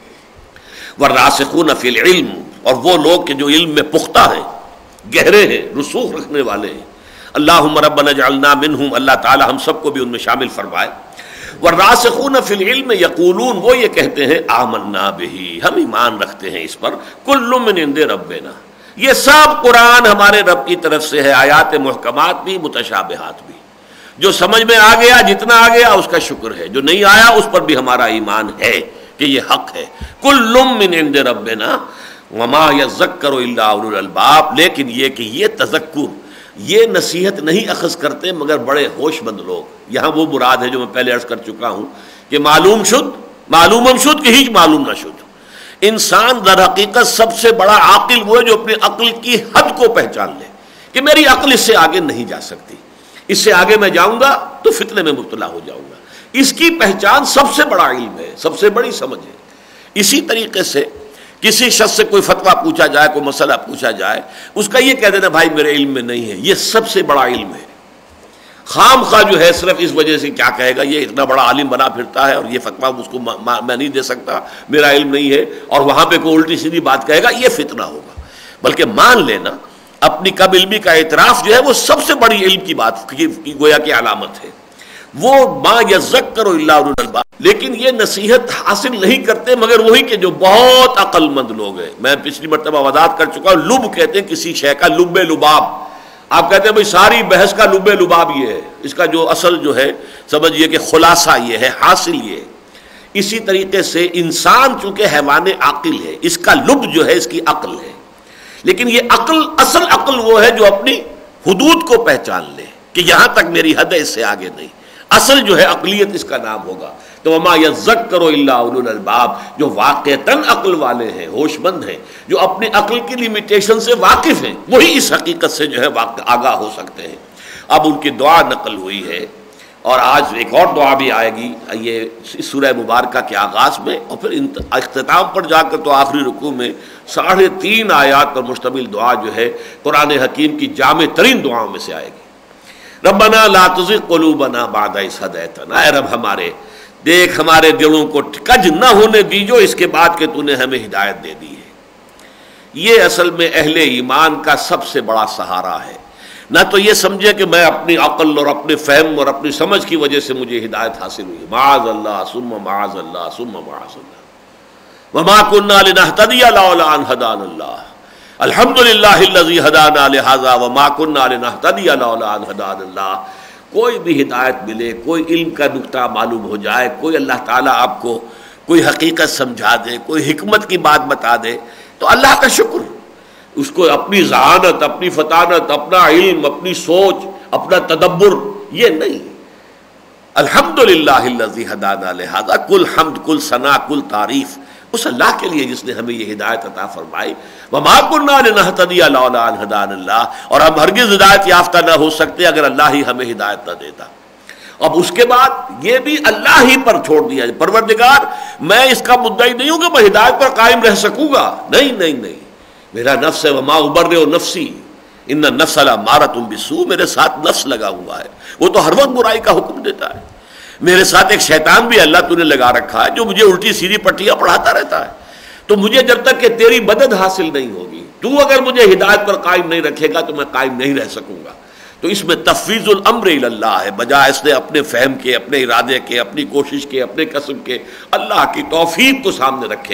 والراسخون فی العلم، اور وہ لوگ کہ جو علم میں پختہ ہیں، گہرے ہیں، رسوخ رکھنے والے ہیں. اللہم ربنا اجعلنا منہم، اللہ تعالی ہم سب کو بھی ان میں شامل فرمائے. والراسخون فی العلم یقولون، وہ یہ کہتے ہیں آمنا بہ، ہم ایمان رکھتے ہیں اس پر، کل من عند ربنا، یہ سب قرآن ہمارے رب کی طرف سے ہے، آیات محکمات بھی متشابہات بھی. جو سمجھ میں آ گیا، جتنا آ گیا اس کا شکر ہے، جو نہیں آیا اس پر بھی ہمارا ایمان ہے کہ یہ حق ہے. کل من عند ربنا وما یذکر الا اولو الالباب، لیکن یہ کہ یہ تذکر، یہ نصیحت نہیں اخذ کرتے مگر بڑے ہوش مند لوگ. یہاں وہ مراد ہے جو میں پہلے عرض کر چکا ہوں کہ معلوم شد معلوم شد کہ ہیچ معلوم نہ شد. انسان در حقیقت سب سے بڑا عاقل وہ ہے جو اپنی عقل کی حد کو پہچان لے کہ میری عقل اس سے آگے نہیں جا سکتی، اس سے آگے میں جاؤں گا تو فتنے میں مبتلا ہو جاؤں گا. اس کی پہچان سب سے بڑا علم ہے، سب سے بڑی سمجھ ہے. اسی طریقے سے کسی شخص سے کوئی فتویٰ پوچھا جائے، کوئی مسئلہ پوچھا جائے، اس کا یہ کہہ دینا بھائی میرے علم میں نہیں ہے، یہ سب سے بڑا علم ہے. خام خواہ جو ہے صرف اس وجہ سے کیا کہے گا یہ اتنا بڑا عالم بنا پھرتا ہے اور یہ فتویٰ اس کو میں نہیں دے سکتا، میرا علم نہیں ہے، اور وہاں پہ کوئی الٹی سیدھی بات کہے گا، یہ فتنہ ہوگا۔ بلکہ مان لینا اپنی کم علمی کا اعتراف جو ہے وہ سب سے بڑی علم کی بات کی گویا کی علامت ہے۔ وہ ما یذکر الا اولو الالباب، لیکن یہ نصیحت حاصل نہیں کرتے مگر وہی کہ جو بہت عقل مند لوگ ہیں۔ میں پچھلی مرتبہ وضاحت کر چکا ہوں، لب کہتے ہیں کسی شے کا، لب لباب۔ آپ کہتے ہیں بھائی ساری بحث کا لب لباب یہ ہے، اس کا جو اصل جو ہے سمجھئے کہ خلاصہ یہ ہے، حاصل یہ ہے۔ اسی طریقے سے انسان چونکہ حیوان عاقل ہے، اس کا لب جو ہے اس کی عقل ہے، لیکن یہ عقل اصل عقل وہ ہے جو اپنی حدود کو پہچان لے کہ یہاں تک میری حد ہے، اس سے آگے نہیں۔ اصل جو ہے عقلیت اس کا نام ہوگا۔ تو وما یذکر الا اولو الالباب، جو واقعتاً عقل والے ہیں، ہوش مند ہیں، جو اپنی عقل کی لیمیٹیشن سے واقف ہیں، وہی اس حقیقت سے جو ہے آگاہ ہو سکتے ہیں۔ اب ان کی دعا نقل ہوئی ہے، اور آج ایک اور دعا بھی آئے گی یہ سورہ مبارکہ کے آغاز میں، اور پھر اختتام پر جا کر تو آخری رکوع میں ساڑھے تین آیات پر مشتمل دعا جو ہے قرآن حکیم کی جامع ترین دعاؤں میں سے آئے گی۔ ربنا لا تزغ قلوبنا بعد اذ ہدیتنا، اے رب ہمارے دیکھ ہمارے دلوں کو کج نہ ہونے دیجو اس کے بعد کہ تو نے ہمیں ہدایت دے دی ہے۔ یہ اصل میں اہل ایمان کا سب سے بڑا سہارا ہے۔ نہ تو یہ سمجھے کہ میں اپنی عقل اور اپنے فہم اور اپنی سمجھ کی وجہ سے مجھے ہدایت حاصل ہوئی، معاذ اللہ ثم معاذ اللہ ثم معاذ اللہ، وما كنا لنهتدي لولا ان هدانا الله، الحمد للہ الذی ہدانا لہذا وما كنا لنهتدي لولا ان هدانا الله۔ کوئی بھی ہدایت ملے، کوئی علم کا نقطہ معلوم ہو جائے، کوئی اللہ تعالیٰ آپ کو کوئی حقیقت سمجھا دے، کوئی حکمت کی بات بتا دے تو اللہ کا شکر، اس کو اپنی ذہانت، اپنی فطانت، اپنا علم، اپنی سوچ، اپنا تدبر یہ نہیں۔ الحمدللہ الذی ہدانا لہذا، کل حمد، کل ثنا، کل تعریف اس اللہ کے لیے جس نے ہمیں یہ ہدایت عطا فرمائی۔ وما كنا لنهتدي لولا ان هدانا الله، اور ہم ہرگز ہدایت یافتہ نہ ہو سکتے اگر اللہ ہی ہمیں ہدایت نہ دیتا۔ اب اس کے بعد یہ بھی اللہ ہی پر چھوڑ دیا، پروردگار میں اس کا مدعی نہیں ہوں کہ میں ہدایت پر قائم رہ سکوں گا، نہیں نہیں نہیں، میرا نفس ہے، وما ابرئ نفسی ان النفس لامارۃ بالسوء، میرے ساتھ نفس لگا ہوا ہے، وہ تو ہر وقت برائی کا حکم دیتا ہے۔ میرے ساتھ ایک شیطان بھی اللہ تو نے لگا رکھا ہے جو مجھے الٹی سیدھی پٹیاں پڑھاتا رہتا ہے۔ تو مجھے جب تک کہ تیری مدد حاصل نہیں ہوگی، تو اگر مجھے ہدایت پر قائم نہیں رکھے گا تو میں قائم نہیں رہ سکوں گا۔ تو اس میں تفویض الامر الی اللہ ہے، بجائے اس نے اپنے فہم کے، اپنے ارادے کے، اپنی کوشش کے، اپنے کسب کے، اللہ کی توفیق کو سامنے رکھے۔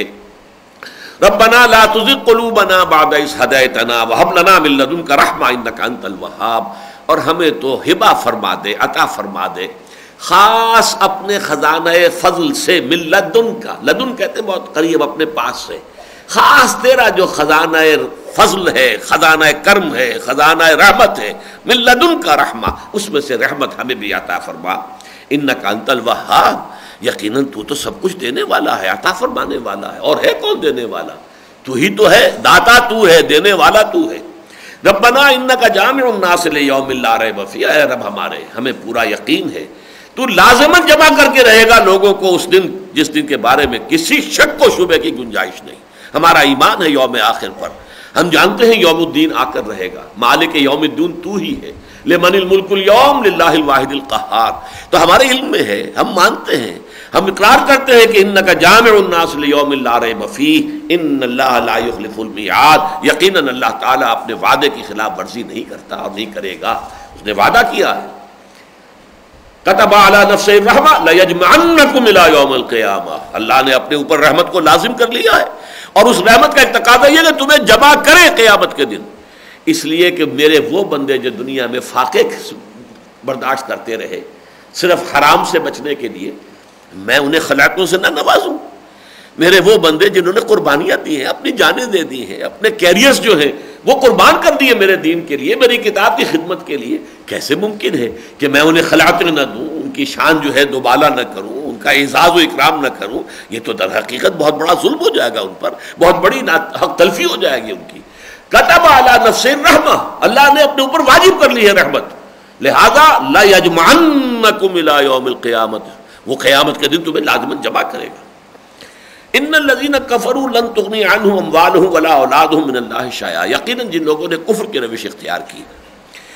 ربنا لا تزغ قلوبنا بعد اذ ہدیتنا وہب لنا من لدنک رحمۃ انک انت الوہاب، اور ہمیں تو ہبہ فرما دے، عطا فرما دے خاص اپنے خزانہ فضل سے، من لدن کا، لدن کہتے ہیں بہت قریب، اپنے پاس سے، خاص تیرا جو خزانہ فضل ہے، خزانہ کرم ہے، خزانہ رحمت ہے، من لدن کا رحمہ، اس میں سے رحمت ہمیں بھی عطا فرما۔ انک انت الوہاب، یقیناً تو تو سب کچھ دینے والا ہے، عطا فرمانے والا ہے، اور ہے کون دینے والا؟ تو ہی تو ہے، داتا تو ہے، دینے والا تو ہے۔ ربنا انک جامع الناس لیوم لا ریب فیہ، اے رب ہمارے ہمیں پورا یقین ہے تو لازماً جمع کر کے رہے گا لوگوں کو اس دن جس دن کے بارے میں کسی شک و شبہ کی گنجائش نہیں۔ ہمارا ایمان ہے یوم آخر پر، ہم جانتے ہیں یوم الدین آ کر رہے گا، مالک یوم الدین تو ہی ہے، لمن الملک اليوم للہ الواحد القہار۔ تو ہمارے علم میں ہے، ہم مانتے ہیں، ہم اقرار کرتے ہیں کہ انک جامع الناس لیوم لا ریب فیہ ان اللہ لا یخلف المیعاد، یقیناً اللہ تعالیٰ اپنے وعدے کی خلاف ورزی نہیں کرتا اور نہیں کرے گا، اس نے وعدہ کیا ہے۔ کتب علی نفسہ الرحمہ لیجمعنکم الی یوم القیامہ، اللہ نے اپنے اوپر رحمت کو لازم کر لیا ہے، اور اس رحمت کا ایک تقاضا یہ ہے کہ تمہیں جمع کرے قیامت کے دن، اس لیے کہ میرے وہ بندے جو دنیا میں فاقے برداشت کرتے رہے صرف حرام سے بچنے کے لیے، میں انہیں خلعتوں سے نہ نوازوں۔ میرے وہ بندے جنہوں نے قربانیاں دی ہیں، اپنی جانیں دے دی ہیں، اپنے کیریئرز جو ہیں وہ قربان کر دیے میرے دین کے لیے، میری کتاب کی خدمت کے لیے، کیسے ممکن ہے کہ میں انہیں خلعتیں نہ دوں، ان کی شان جو ہے دوبالا نہ کروں، ان کا اعزاز و اکرام نہ کروں؟ یہ تو در حقیقت بہت بڑا ظلم ہو جائے گا ان پر، بہت بڑی حق تلفی ہو جائے گی ان کی۔ کتب علی نفسہ الرحمہ، اللہ نے اپنے اوپر واجب کر لی ہے رحمت، لہذا لا یجمعنکم الی یوم القیامۃ، وہ قیامت کے دن تمہیں لازماً جمع کرے گا۔ ان الذین کفروا لن تغنی عنہم اموالہم ولا اولادہم من اللہ شیئا، یقیناً جن لوگوں نے کفر کی روش اختیار کی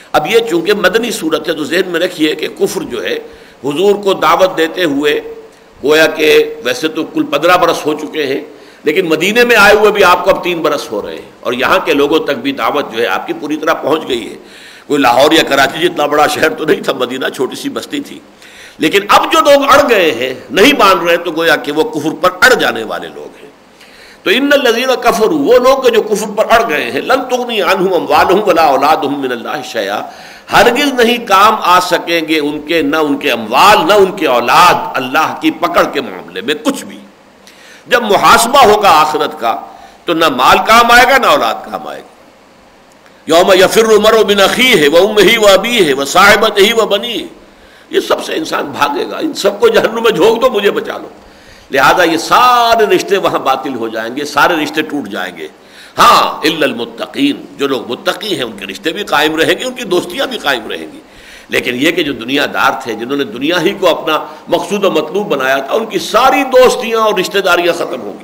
اب یہ چونکہ مدنی صورت ہے تو ذہن میں رکھیے کہ کفر جو ہے حضور کو دعوت دیتے ہوئے گویا کہ ویسے تو کل پندرہ برس ہو چکے ہیں، لیکن مدینے میں آئے ہوئے بھی آپ کو اب تین برس ہو رہے ہیں، اور یہاں کے لوگوں تک بھی دعوت جو ہے آپ کی پوری طرح پہنچ گئی ہے۔ کوئی لاہور یا کراچی جتنا بڑا شہر تو نہیں تھا، مدینہ چھوٹی سی بستی تھی، لیکن اب جو لوگ اڑ گئے ہیں نہیں مان رہے تو گویا کہ وہ کفر پر اڑ جانے والے لوگ ہیں۔ تو ان الذین کفروا، وہ لوگ جو کفر پر اڑ گئے ہیں، لن تغنی عنہم اموالہم ولا اولادہم من اللہ شیئا، ہرگز نہیں کام آ سکیں گے ان کے، نہ ان کے اموال نہ ان کے اولاد اللہ کی پکڑ کے معاملے میں کچھ بھی۔ جب محاسبہ ہوگا آخرت کا تو نہ مال کام آئے گا نہ اولاد کام آئے گا۔ یوم یفر المرء من اخیہ وامہ وابیہ وصاحبتہ وبنیہ، یہ سب سے انسان بھاگے گا، ان سب کو جہنم میں جھونک دو، مجھے بچا لو۔ لہذا یہ سارے رشتے وہاں باطل ہو جائیں گے، سارے رشتے ٹوٹ جائیں گے۔ ہاں الا المتقین، جو لوگ متقی ہیں ان کے رشتے بھی قائم رہیں گے، ان کی دوستیاں بھی قائم رہیں گی، لیکن یہ کہ جو دنیا دار تھے، جنہوں نے دنیا ہی کو اپنا مقصود و مطلوب بنایا تھا، ان کی ساری دوستیاں اور رشتہ داریاں ختم ہوں گی۔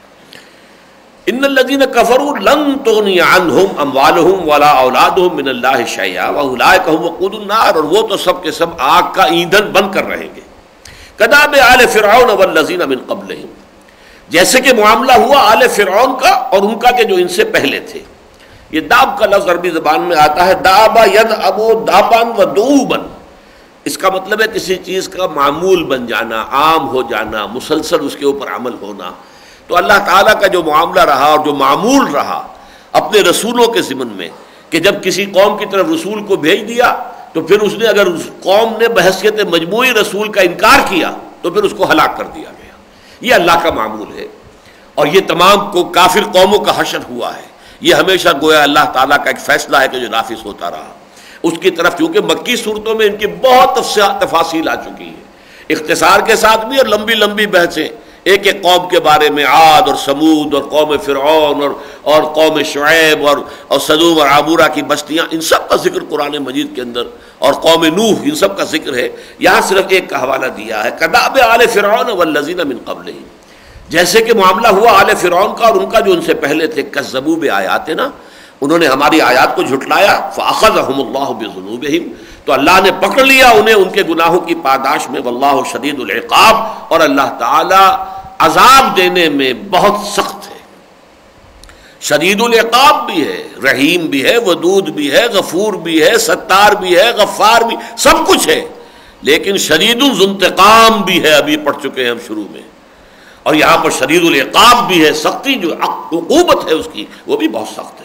ان الذین کفروا لن تغنی عنہم اموالہم ولا اولادہم من اللہ شیئا واولئک هم وقود النار، اور وہ تو سب کے سب آگ کا ایندھن بن کر رہیں گے۔ کداب آل فرعون والذین من قبلہم، جیسے کہ معاملہ ہوا آل فرعون کا اور ان کا کہ جو ان سے پہلے تھے۔ یہ داب کا لفظ عربی زبان میں آتا ہے دابا یدعبو دابن و دوبن، اس کا مطلب ہے کسی چیز کا معمول بن جانا، عام ہو جانا، مسلسل اس کے اوپر عمل ہونا۔ تو اللہ تعالیٰ کا جو معاملہ رہا اور جو معمول رہا اپنے رسولوں کے ضمن میں کہ جب کسی قوم کی طرف رسول کو بھیج دیا تو پھر اس نے اگر اس قوم نے بحیثیت مجموعی رسول کا انکار کیا تو پھر اس کو ہلاک کر دیا گیا۔ یہ اللہ کا معمول ہے، اور یہ تمام کو کافر قوموں کا حشر ہوا ہے۔ یہ ہمیشہ گویا اللہ تعالیٰ کا ایک فیصلہ ہے کہ جو نافذ ہوتا رہا اس کی طرف، کیونکہ مکی صورتوں میں ان کی بہت تفاصیل آ چکی ہیں، اختصار کے ساتھ بھی اور لمبی لمبی بحثیں ایک ایک قوم کے بارے میں، عاد اور سمود اور قوم فرعون اور اور قوم شعیب اور اور سدوم اور عامورہ کی بستیاں، ان سب کا ذکر قرآن مجید کے اندر، اور قوم نوح، ان سب کا ذکر ہے۔ یہاں صرف ایک کا حوالہ دیا ہے، کداب آل فرعون والذین من قبلہم، جیسے کہ معاملہ ہوا آل فرعون کا اور ان کا جو ان سے پہلے تھے، کذبوا بآیاتنا، انہوں نے ہماری آیات کو جھٹلایا، فاخذہم اللہ بذنوبہم، تو اللہ نے پکڑ لیا انہیں ان کے گناہوں کی پاداش میں، واللہ شدید العقاب، اور اللہ تعالی عذاب دینے میں بہت سخت ہے۔ شدید العقاب بھی ہے، رحیم بھی ہے، ودود بھی ہے، غفور بھی ہے، ستار بھی ہے، غفار بھی، سب کچھ ہے، لیکن شدید الانتقام بھی ہے، ابھی پڑھ چکے ہیں ہم شروع میں، اور یہاں پر شدید العقاب بھی ہے، سختی جو عقوبت ہے اس کی وہ بھی بہت سخت ہے۔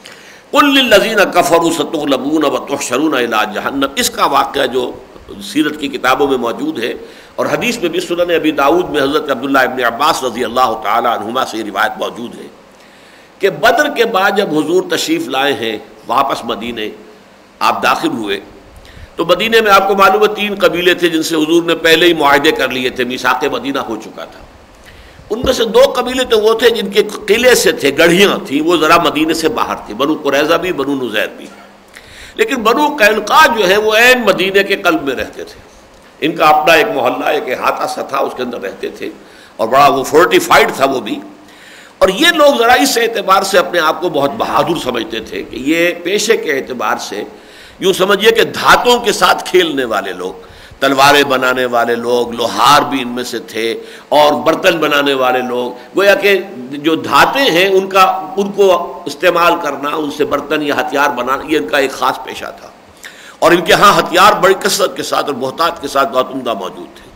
قل للذین کفروا ستغلبون وتحشرون الی جہنم، اس کا واقعہ جو سیرت کی کتابوں میں موجود ہے اور حدیث میں بھی سنن ابی داؤد میں حضرت عبداللہ ابن عباس رضی اللہ تعالی عنہما سے یہ روایت موجود ہے کہ بدر کے بعد جب حضور تشریف لائے ہیں واپس مدینے، آپ داخل ہوئے تو مدینے میں آپ کو معلوم ہے تین قبیلے تھے جن سے حضور نے پہلے ہی معاہدے کر لیے تھے، میثاق مدینہ ہو چکا تھا۔ ان میں سے دو قبیلے تو وہ تھے جن کے قلعے سے تھے، گڑھیاں تھیں، وہ ذرا مدینے سے باہر تھے، بنو قریظہ بھی، بنو نذیر بھی، لیکن بنو قینقاع جو ہے وہ عین مدینے کے قلب میں رہتے تھے۔ ان کا اپنا ایک محلہ، ایک احاطہ سا تھا، اس کے اندر رہتے تھے، اور بڑا وہ فورٹیفائڈ تھا وہ بھی۔ اور یہ لوگ ذرا اس اعتبار سے اپنے آپ کو بہت بہادر سمجھتے تھے کہ یہ پیشے کے اعتبار سے یوں سمجھیے کہ دھاتوں کے ساتھ کھیلنے والے لوگ، تلواریں بنانے والے لوگ، لوہار بھی ان میں سے تھے، اور برتن بنانے والے لوگ، گویا کہ جو دھاتیں ہیں ان کا ان کو استعمال کرنا، ان سے برتن یا ہتھیار بنانا، یہ ان کا ایک خاص پیشہ تھا، اور ان کے ہاں ہتھیار بڑی کثرت کے ساتھ اور محتاط کے ساتھ بہت عمدہ موجود تھے۔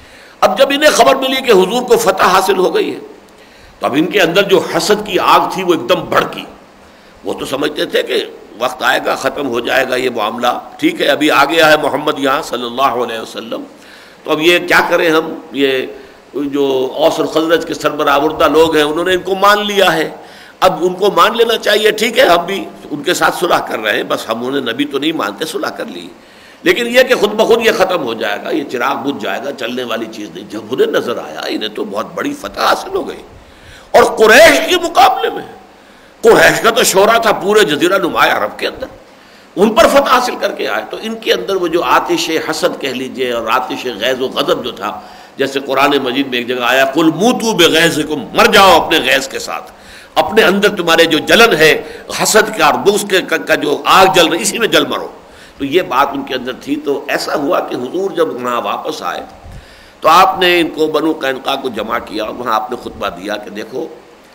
اب جب انہیں خبر ملی کہ حضور کو فتح حاصل ہو گئی ہے تو اب ان کے اندر جو حسد کی آگ تھی وہ ایک دم بھڑکی۔ وہ تو سمجھتے تھے کہ وقت آئے گا، ختم ہو جائے گا یہ معاملہ، ٹھیک ہے ابھی آ گیا ہے محمد یہاں صلی اللہ علیہ وسلم، تو اب یہ کیا کریں ہم، یہ جو اوس اور خزرج کے سربراہ آوردہ لوگ ہیں انہوں نے ان کو مان لیا ہے، اب ان کو مان لینا چاہیے، ٹھیک ہے ہم بھی ان کے ساتھ صلح کر رہے ہیں، بس ہم انہیں نبی تو نہیں مانتے، صلح کر لی، لیکن یہ کہ خود بخود یہ ختم ہو جائے گا، یہ چراغ بجھ جائے گا، چلنے والی چیز نہیں۔ جب انہیں نظر آیا انہیں تو بہت بڑی فتح حاصل ہو گئی، اور قریش کے مقابلے میں، قریش کا تو شورا تھا پورے جزیرہ نما عرب کے اندر، ان پر فتح حاصل کر کے آئے، تو ان کے اندر وہ جو آتش حسد کہہ لیجئے اور آتش غیظ و غضب جو تھا، جیسے قرآن مجید میں ایک جگہ آیا قل موتوا بغیظکم، مر جاؤ اپنے غیظ کے ساتھ، اپنے اندر تمہارے جو جلن ہے حسد کا اور بغض کا جو آگ جل رہی اسی میں جل مرو۔ تو یہ بات ان کے اندر تھی. تو ایسا ہوا کہ حضور جب وہاں واپس آئے تو آپ نے ان کو بنو قینقاع کو جمع کیا اور وہاں آپ نے خطبہ دیا کہ دیکھو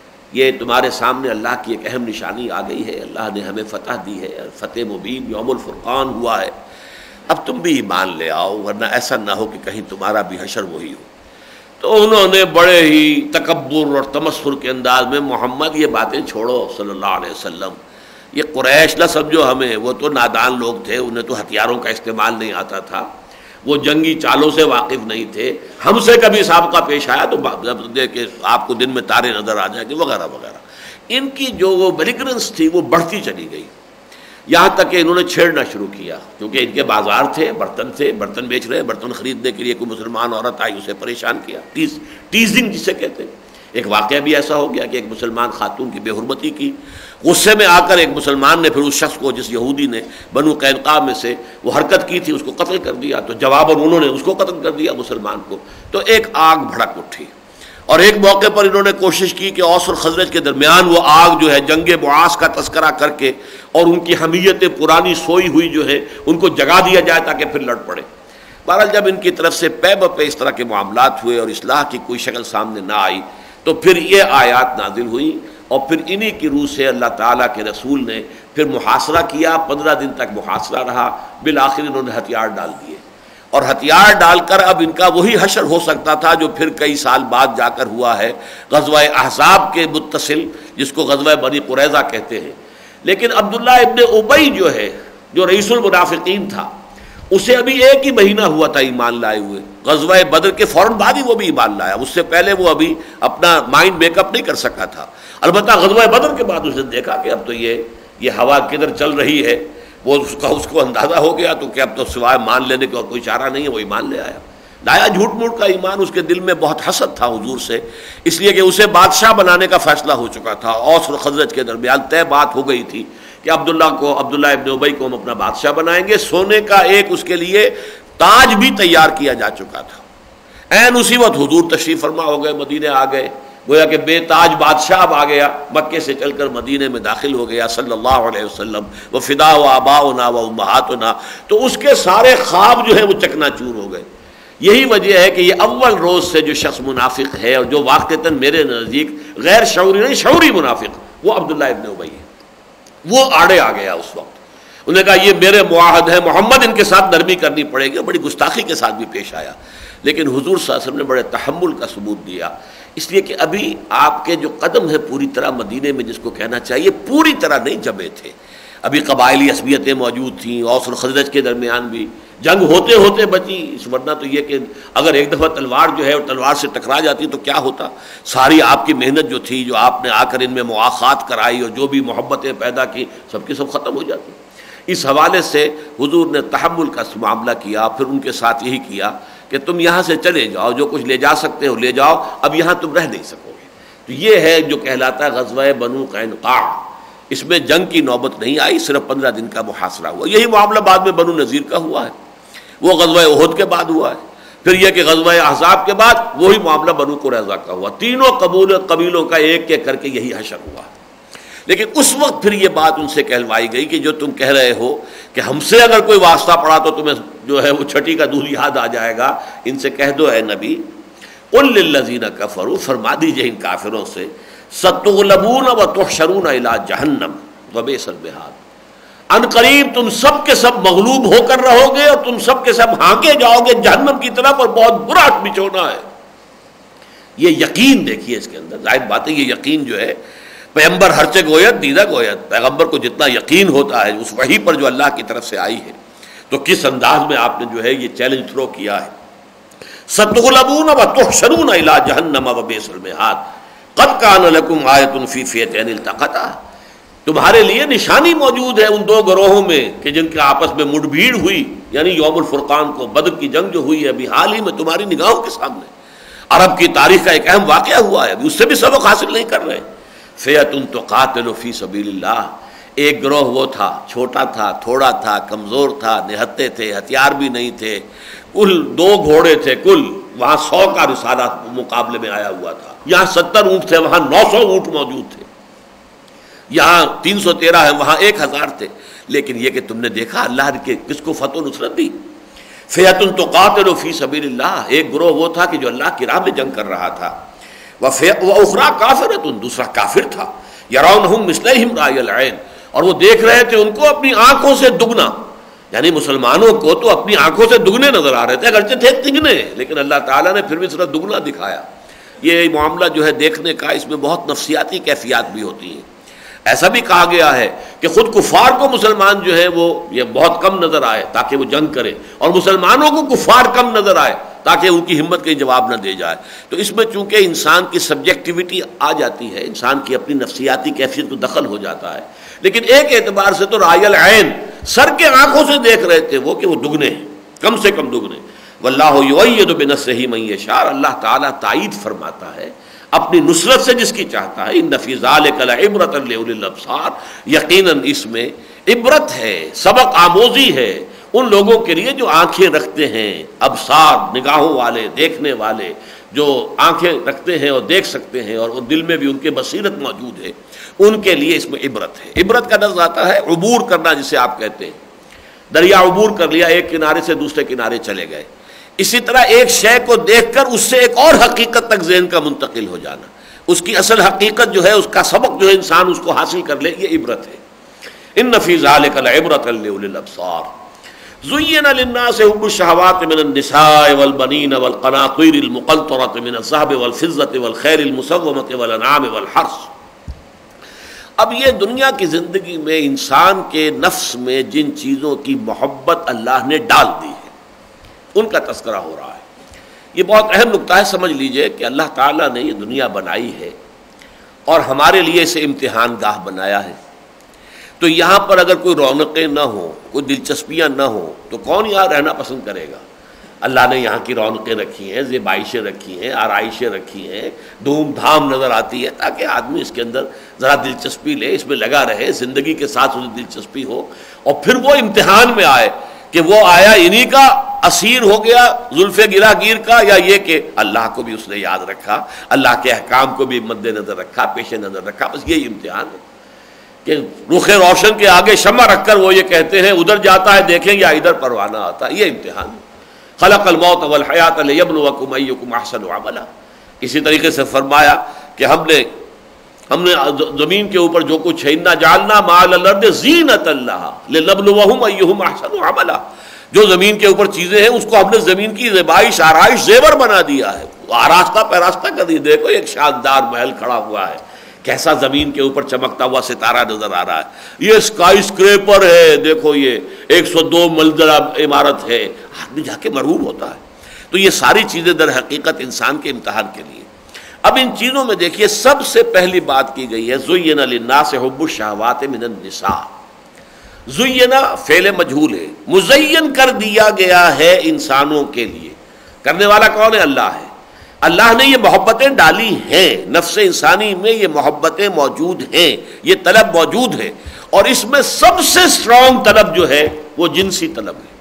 یہ تمہارے سامنے اللہ کی ایک اہم نشانی آ گئی ہے، اللہ نے ہمیں فتح دی ہے، فتح مبین یوم الفرقان ہوا ہے، اب تم بھی ایمان لے آؤ ورنہ ایسا نہ ہو کہ کہیں تمہارا بھی حشر وہی ہو. تو انہوں نے بڑے ہی تکبر اور تمسخر کے انداز میں محمد یہ باتیں چھوڑو صلی اللہ علیہ وسلم، یہ قریش نہ سمجھو ہمیں، وہ تو نادان لوگ تھے، انہیں تو ہتھیاروں کا استعمال نہیں آتا تھا، وہ جنگی چالوں سے واقف نہیں تھے، ہم سے کبھی سابقہ پیش آیا تو کہ آپ کو دن میں تارے نظر آ جائیں گے وغیرہ وغیرہ. ان کی جو وہ بیلیگرنس تھی وہ بڑھتی چلی گئی، یہاں تک کہ انہوں نے چھیڑنا شروع کیا، کیونکہ ان کے بازار تھے، برتن تھے، برتن بیچ رہے، برتن خریدنے کے لیے کوئی مسلمان عورت آئی اسے پریشان کیا، ٹیز ٹیزنگ جسے کہتے ہیں. ایک واقعہ بھی ایسا ہو گیا کہ ایک مسلمان خاتون کی بے حرمتی کی، غصے میں آ کر ایک مسلمان نے پھر اس شخص کو جس یہودی نے بنو قینقاع میں سے وہ حرکت کی تھی اس کو قتل کر دیا، تو جواباً انہوں نے اس کو قتل کر دیا مسلمان کو. تو ایک آگ بھڑک اٹھی، اور ایک موقع پر انہوں نے کوشش کی کہ اوس اور خزرج کے درمیان وہ آگ جو ہے جنگ بعاث کا تذکرہ کر کے اور ان کی حمیتیں پرانی سوئی ہوئی جو ہے ان کو جگا دیا جائے تاکہ پھر لڑ پڑے. بہرحال جب ان کی طرف سے پے بپے اس طرح کے معاملات ہوئے اور اصلاح کی کوئی شکل سامنے نہ آئی تو پھر یہ آیات نازل ہوئی، اور پھر انہی کی روح سے اللہ تعالیٰ کے رسول نے پھر محاصرہ کیا. پندرہ دن تک محاصرہ رہا، بالآخر انہوں نے ہتھیار ڈال دیے، اور ہتھیار ڈال کر اب ان کا وہی حشر ہو سکتا تھا جو پھر کئی سال بعد جا کر ہوا ہے غزوہ احزاب کے متصل، جس کو غزوہ بنی قریظہ کہتے ہیں. لیکن عبداللہ ابن ابی جو ہے جو رئیس المنافقین تھا، اسے ابھی ایک ہی مہینہ ہوا تھا ایمان لائے ہوئے، غزوہ بدر کے فوراً بعد ہی وہ بھی ایمان لایا، اس سے پہلے وہ ابھی اپنا مائنڈ میک اپ نہیں کر سکا تھا. البتہ غزوہ بدر کے بعد اس نے دیکھا کہ اب تو یہ یہ ہوا کدھر چل رہی ہے، وہ اس کا اس کو اندازہ ہو گیا تو کہ اب تو سوائے مان لینے کا کوئی چارہ نہیں ہے، وہ ایمان لے آیا. لایا جھوٹ موٹ کا ایمان، اس کے دل میں بہت حسد تھا حضور سے، اس لیے کہ اسے بادشاہ بنانے کا فیصلہ ہو چکا تھا. اوس اور خزرج کے درمیان طے بات ہو گئی تھی کہ عبداللہ کو عبداللہ ابن ابی کو ہم اپنا بادشاہ بنائیں گے. سونے کا ایک اس کے لیے تاج بھی تیار کیا جا چکا تھا. عین اسی وقت حضور تشریف فرما ہو گئے، مدینے آ گئے، گویا کہ بے تاج بادشاہ اب آ گیا، مکے سے چل کر مدینے میں داخل ہو گیا صلی اللہ علیہ وسلم. وفدا و آباؤنا و امہاتنا، تو اس کے سارے خواب جو ہے وہ چکنا چور ہو گئے. یہی وجہ ہے کہ یہ اول روز سے جو شخص منافق ہے اور جو واقعتاً میرے نزدیک غیر شعوری نہیں شعوری منافق، وہ عبداللہ ابن ابی ہے. وہ آڑے آ گیا اس وقت، انہوں نے کہا یہ میرے معاہد ہے، محمد ان کے ساتھ نرمی کرنی پڑے گی. بڑی گستاخی کے ساتھ بھی پیش آیا، لیکن حضور صلی اللہ علیہ وسلم نے بڑے تحمل کا ثبوت دیا، اس لیے کہ ابھی آپ کے جو قدم ہے پوری طرح مدینے میں جس کو کہنا چاہیے پوری طرح نہیں جمے تھے. ابھی قبائلی عصبیتیں موجود تھیں، اوس اور خزرج کے درمیان بھی جنگ ہوتے ہوتے بچی، ورنہ تو یہ کہ اگر ایک دفعہ تلوار جو ہے اور تلوار سے ٹکرا جاتی تو کیا ہوتا. ساری آپ کی محنت جو تھی، جو آپ نے آ کر ان میں مواخات کرائی اور جو بھی محبتیں پیدا کی، سب کی سب ختم ہو جاتی. اس حوالے سے حضور نے تحمل کا معاملہ کیا، پھر ان کے ساتھ یہی کیا کہ تم یہاں سے چلے جاؤ، جو کچھ لے جا سکتے ہو لے جاؤ، اب یہاں تم رہ نہیں سکو گے. تو یہ ہے جو کہلاتا ہے غزوہ بنو قینقاع. اس میں جنگ کی نوبت نہیں آئی، صرف پندرہ دن کا محاصرہ ہوا. یہی معاملہ بعد میں بنو نذیر کا ہوا ہے، وہ غزوہ احد کے بعد ہوا ہے. پھر یہ کہ غزوہ احزاب کے بعد وہی معاملہ بنو قریظہ کا ہوا. تینوں قبول قبیلوں کا ایک ایک کر کے یہی حشر ہوا. لیکن اس وقت پھر یہ بات ان سے کہلوائی گئی کہ جو تم کہہ رہے ہو کہ ہم سے اگر کوئی واسطہ پڑا تو تمہیں جو ہے وہ چھٹی کا دودھ یاد آ جائے گا. ان سے کہہ دو اے نبی، قل للذین کفروا، فرما دیجئے ان کافروں سے، ستغلبون وتحشرون الی جہنم وبئس المہاد، ان قریب تم سب کے سب مغلوب ہو کر رہو گے اور تم سب کے سب ہانکے جاؤ گے جہنم کی طرف، اور بہت برا بچونا ہے. یہ یقین دیکھیے اس کے اندر، ظاہر بات ہے یہ یقین جو ہے پیغمبر ہرچے گویت دیدہ گویت، پیغمبر کو جتنا یقین ہوتا ہے اس وحی پر جو اللہ کی طرف سے آئی ہے، تو کس انداز میں آپ نے جو ہے یہ چیلنج تھرو کیا ہے. ستغلبون وتحشرون الی جہنم وبئس المہاد قد کان لکم آیۃ فی فئتین التقطا، تمہارے لیے نشانی موجود ہے ان دو گروہوں میں کہ جن کے آپس میں مڑ بھیڑ ہوئی، یعنی یوم الفرقان کو، بدر کی جنگ جو ہوئی ہے ابھی حال ہی میں تمہاری نگاہوں کے سامنے. عرب کی تاریخ کا ایک اہم واقعہ ہوا ہے، ابھی اس سے بھی سبق حاصل نہیں کر رہے. فئۃ تقاتل فی سبیل اللہ، ایک گروہ وہ تھا، چھوٹا تھا، تھوڑا تھا، کمزور تھا، نہتے تھے، ہتھیار بھی نہیں تھے، کل دو گھوڑے تھے، کل وہاں سو کا رسالہ مقابلے میں آیا ہوا تھا، یہاں ستر اونٹ تھے، وہاں نو سو اونٹ موجود تھے. یہاں تین سو تیرہ ہے، وہاں ایک ہزار تھے، لیکن یہ کہ تم نے دیکھا اللہ کے کس کو فتح و نصرت دی. فئۃ تقاتل فی سبیل اللہ، ایک گروہ وہ تھا کہ جو اللہ کی راہ میں جنگ کر رہا تھا. وَأُخْرَىٰ کافرۃ، دوسرا کافر تھا. یرونہم مثلیہم رأی العین، اور وہ دیکھ رہے تھے ان کو اپنی آنکھوں سے دگنا، یعنی مسلمانوں کو تو اپنی آنکھوں سے دگنے نظر آ رہے تھے، اگرچہ تھے تگنے، لیکن اللہ تعالیٰ نے پھر بھی صرف دگنا دکھایا. یہ معاملہ جو ہے دیکھنے کا، اس میں بہت نفسیاتی کیفیات بھی ہوتی ہیں. ایسا بھی کہا گیا ہے کہ خود کفار کو مسلمان جو ہے وہ یہ بہت کم نظر آئے تاکہ وہ جنگ کرے، اور مسلمانوں کو کفار کم نظر آئے تاکہ ان کی ہمت کہیں جواب نہ دے جائے. تو اس میں چونکہ انسان کی سبجیکٹیوٹی آ جاتی ہے، انسان کی اپنی نفسیاتی کیفیت کو دخل ہو جاتا ہے. لیکن ایک اعتبار سے تو رائے العین، سر کے آنکھوں سے دیکھ رہے تھے وہ کہ وہ دگنے ہیں، کم سے کم دگنے. واللہ یؤید بنصرہ من یشاء، اللہ تعالیٰ تائید فرماتا ہے اپنی نصرت سے جس کی چاہتا ہے. ان فی ذلک لعبرۃ لاولی الابصار، یقیناً اس میں عبرت ہے، سبق آموزی ہے ان لوگوں کے لیے جو آنکھیں رکھتے ہیں، ابصار، نگاہوں والے، دیکھنے والے، جو آنکھیں رکھتے ہیں اور دیکھ سکتے ہیں اور دل میں بھی ان کے بصیرت موجود ہے، ان کے لیے اس میں عبرت ہے. عبرت کا لفظ آتا ہے عبور کرنا، جسے آپ کہتے ہیں. دریا عبور کر لیا، ایک کنارے سے دوسرے کنارے چلے گئے. اسی طرح ایک شے کو دیکھ کر اس سے ایک اور حقیقت تک ذہن کا منتقل ہو جانا، اس کی اصل حقیقت جو ہے، اس کا سبق جو ہے انسان اس کو حاصل کر لے، یہ عبرت ہے. ان فی ذلک لعبرۃ لاولی الابصار. زین للناس حب الشہوات من النساء والبنین والقناطیر المقنطرۃ من الذهب والفضۃ والخیل المسومۃ والانعام والحرث. اب یہ دنیا کی زندگی میں انسان کے نفس میں جن چیزوں کی محبت اللہ نے ڈال دی ہے، ان کا تذکرہ ہو رہا ہے. یہ بہت اہم نکتہ ہے، سمجھ لیجئے کہ اللہ تعالیٰ نے یہ دنیا بنائی ہے اور ہمارے لیے اسے امتحان گاہ بنایا ہے. تو یہاں پر اگر کوئی رونقیں نہ ہوں، کوئی دلچسپیاں نہ ہوں، تو کون یہاں رہنا پسند کرے گا؟ اللہ نے یہاں کی رونقیں رکھی ہیں، زیبائشیں رکھی ہیں، آرائشیں رکھی ہیں، دھوم دھام نظر آتی ہے تاکہ آدمی اس کے اندر ذرا دلچسپی لے، اس میں لگا رہے، زندگی کے ساتھ اسے دلچسپی ہو. اور پھر وہ امتحان میں آئے کہ وہ آیا انہی کا اسیر ہو گیا، زلف گرہ گیر کا، یا یہ کہ اللہ کو بھی اس نے یاد رکھا، اللہ کے احکام کو بھی مد نظر رکھا، پیش نظر رکھا. بس یہی امتحان ہے کہ رخ روشن کے آگے شمع رکھ کر وہ یہ کہتے ہیں ادھر جاتا ہے دیکھیں یا ادھر پروانہ آتا ہے. یہ امتحان ہے. خلق الموت والحیات لیبلوکم ایکم احسن عملا. اسی طریقے سے فرمایا کہ ہم نے ہم نے زمین کے اوپر جو کچھ ہے، انا جعلنا ما علی الارض زینۃ لہا لنبلوہم ایہم احسن عملا. جو زمین کے اوپر چیزیں ہیں اس کو ہم نے زمین کی زیبائش، آرائش، زیور بنا دیا ہے، آراستہ پیراستہ کر دی. دیکھو ایک شاندار محل کھڑا ہوا ہے، کیسا زمین کے اوپر چمکتا ہوا ستارہ نظر آ رہا ہے. یہ اسکائی اسکریپر ہے، دیکھو یہ ایک سو دو منزلہ عمارت ہے. آدمی جا کے مرعوب ہوتا ہے. تو یہ ساری چیزیں در حقیقت انسان کے امتحان کے لیے. اب ان چیزوں میں دیکھیے سب سے پہلی بات کی گئی ہے زین للناس حب الشہوات من النساء. زینا فعل مجہول ہے، مزین کر دیا گیا ہے انسانوں کے لیے. کرنے والا کون ہے؟ اللہ ہے. اللہ نے یہ محبتیں ڈالی ہیں، نفس انسانی میں یہ محبتیں موجود ہیں، یہ طلب موجود ہے. اور اس میں سب سے اسٹرانگ طلب جو ہے وہ جنسی طلب ہے.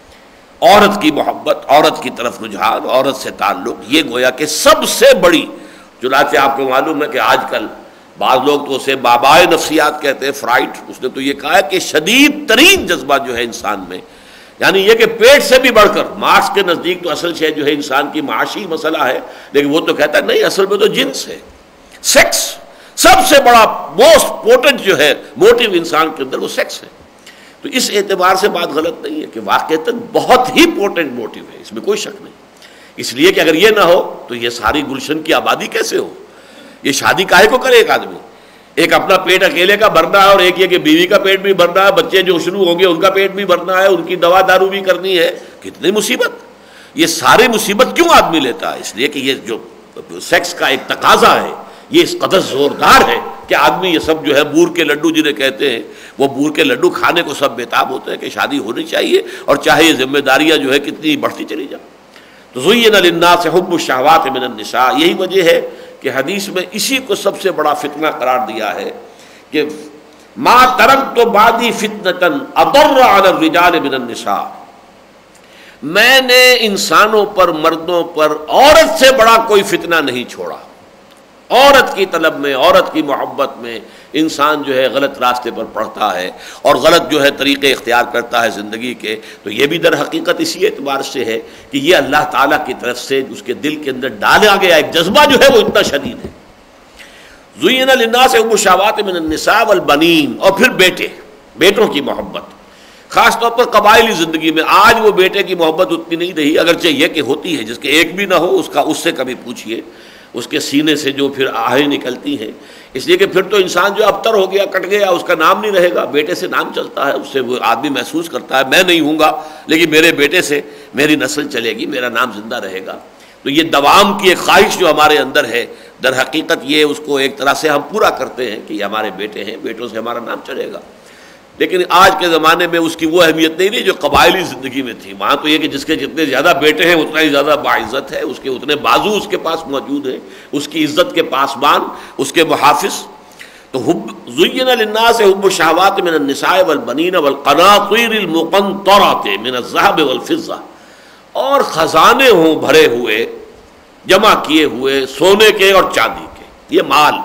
عورت کی محبت، عورت کی طرف رجحان، عورت سے تعلق، یہ گویا کہ سب سے بڑی. چنانچہ آپ کو معلوم ہے کہ آج کل بعض لوگ تو اسے بابائے نفسیات کہتے ہیں، فرائڈ. اس نے تو یہ کہا ہے کہ شدید ترین جذبہ جو ہے انسان میں، یعنی یہ کہ پیٹ سے بھی بڑھ کر، مارکس کے نزدیک تو اصل شے جو ہے انسان کی معاشی مسئلہ ہے، لیکن وہ تو کہتا ہے نہیں، اصل میں تو جنس ہے، سیکس. سب سے بڑا موسٹ پوٹنٹ جو ہے موٹیو انسان کے اندر وہ سیکس ہے. تو اس اعتبار سے بات غلط نہیں ہے کہ واقعتاً بہت ہی پوٹنٹ موٹیو ہے، اس میں کوئی شک نہیں. اس لیے کہ اگر یہ نہ ہو تو یہ ساری گلشن کی آبادی کیسے ہو؟ یہ شادی کاہے کو کرے ایک آدمی؟ ایک اپنا پیٹ اکیلے کا بھرنا ہے، اور ایک یہ کہ بیوی کا پیٹ بھی بھرنا ہے، بچے جو شروع ہوں گے ان کا پیٹ بھی بھرنا ہے، ان کی دوا دارو بھی کرنی ہے. کتنی مصیبت! یہ ساری مصیبت کیوں آدمی لیتا ہے؟ اس لیے کہ یہ جو سیکس کا ایک تقاضا ہے یہ اس قدر زوردار ہے کہ آدمی یہ سب جو ہے بور کے لڈو جنہیں کہتے ہیں، وہ بور کے لڈو کھانے کو سب بےتاب ہوتے ہیں کہ شادی ہونی چاہیے، اور چاہے یہ ذمہ داریاں جو ہے کتنی بڑھتی چلی جائیں. تو زین للناس حب الشہوات من النساء. یہی وجہ ہے کہ حدیث میں اسی کو سب سے بڑا فتنہ قرار دیا ہے کہ ما ترکت بعدی فتنۃ اضر علی الرجال من النساء. میں نے انسانوں پر، مردوں پر عورت سے بڑا کوئی فتنہ نہیں چھوڑا. عورت کی طلب میں، عورت کی محبت میں انسان جو ہے غلط راستے پر پڑتا ہے اور غلط جو ہے طریقے اختیار کرتا ہے زندگی کے، تو یہ بھی در حقیقت اسی اعتبار سے ہے کہ یہ اللہ تعالیٰ کی طرف سے اس کے دل کے اندر ڈالا گیا ایک جذبہ جو ہے وہ اتنا شدید ہے۔ زُيِّنَ لِلنَّاسِ حُبُّ الشَّهَوَاتِ مِنَ النِّسَاءِ وَالْبَنِينَ، اور پھر بیٹے، بیٹوں کی محبت، خاص طور پر قبائلی زندگی میں آج وہ بیٹے کی محبت اتنی نہیں رہی، اگرچہ یہ کہ ہوتی ہے، جس کے ایک بھی نہ ہو اس کا اس سے کبھی پوچھئے، اس کے سینے سے جو پھر آہیں نکلتی ہیں، اس لیے کہ پھر تو انسان جو ابتر ہو گیا، کٹ گیا، اس کا نام نہیں رہے گا، بیٹے سے نام چلتا ہے، اس سے وہ آدمی محسوس کرتا ہے میں نہیں ہوں گا لیکن میرے بیٹے سے میری نسل چلے گی، میرا نام زندہ رہے گا۔ تو یہ دوام کی ایک خواہش جو ہمارے اندر ہے، در حقیقت یہ اس کو ایک طرح سے ہم پورا کرتے ہیں کہ یہ ہمارے بیٹے ہیں، بیٹوں سے ہمارا نام چلے گا۔ لیکن آج کے زمانے میں اس کی وہ اہمیت نہیں رہی جو قبائلی زندگی میں تھی، وہاں تو یہ کہ جس کے جتنے زیادہ بیٹے ہیں اتنا ہی زیادہ باعزت ہے، اس کے اتنے بازو اس کے پاس موجود ہیں، اس کی عزت کے پاسبان، اس کے محافظ۔ تو حب زُيِّنَ لِلنَّاسِ حُبُّ الشَّهَوَاتِ مِنَ النِّسَاءِ وَالْبَنِينَ وَالْقَنَاطِيرِ الْمُقَنطَرَةِ مِنَ الذَّهَبِ وَالْفِضَّةِ، اور خزانے ہوں بھرے ہوئے، جمع کیے ہوئے سونے کے اور چاندی کے، یہ مال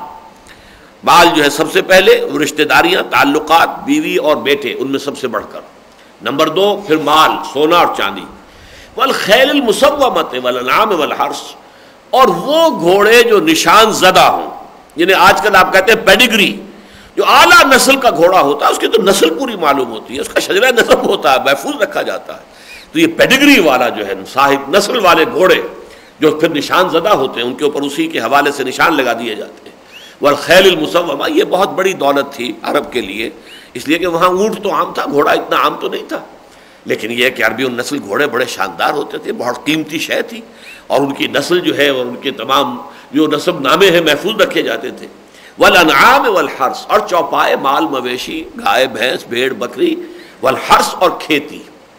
مال جو ہے سب سے پہلے رشتہ داریاں، تعلقات، بیوی اور بیٹے، ان میں سب سے بڑھ کر نمبر دو، پھر مال، سونا اور چاندی، والخیل المسومۃ والانعام والحرث، اور وہ گھوڑے جو نشان زدہ ہوں، جنہیں آج کل آپ کہتے ہیں پیڈیگری، جو اعلیٰ نسل کا گھوڑا ہوتا ہے اس کی تو نسل پوری معلوم ہوتی ہے، اس کا شجرہ نسب ہوتا ہے، محفوظ رکھا جاتا ہے، تو یہ پیڈیگری والا جو ہے صاحب نسل والے گھوڑے جو پھر نشان زدہ ہوتے ہیں، ان کے اوپر اسی کے حوالے سے نشان لگا دیے جاتے ہیں۔ والخیل المسومہ، یہ بہت بڑی دولت تھی عرب کے لیے، اس لیے کہ وہاں اونٹ تو عام تھا، گھوڑا اتنا عام تو نہیں تھا، لیکن یہ کہ عربی النسل گھوڑے بڑے شاندار ہوتے تھے، بہت قیمتی شے تھی، اور ان کی نسل جو ہے اور ان کے تمام جو نسب نامے ہیں محفوظ رکھے جاتے تھے۔ والانعام والحرث، اور چوپائے، مال مویشی، گائے بھینس بھیڑ بکری، والحرث، اور کھیتی،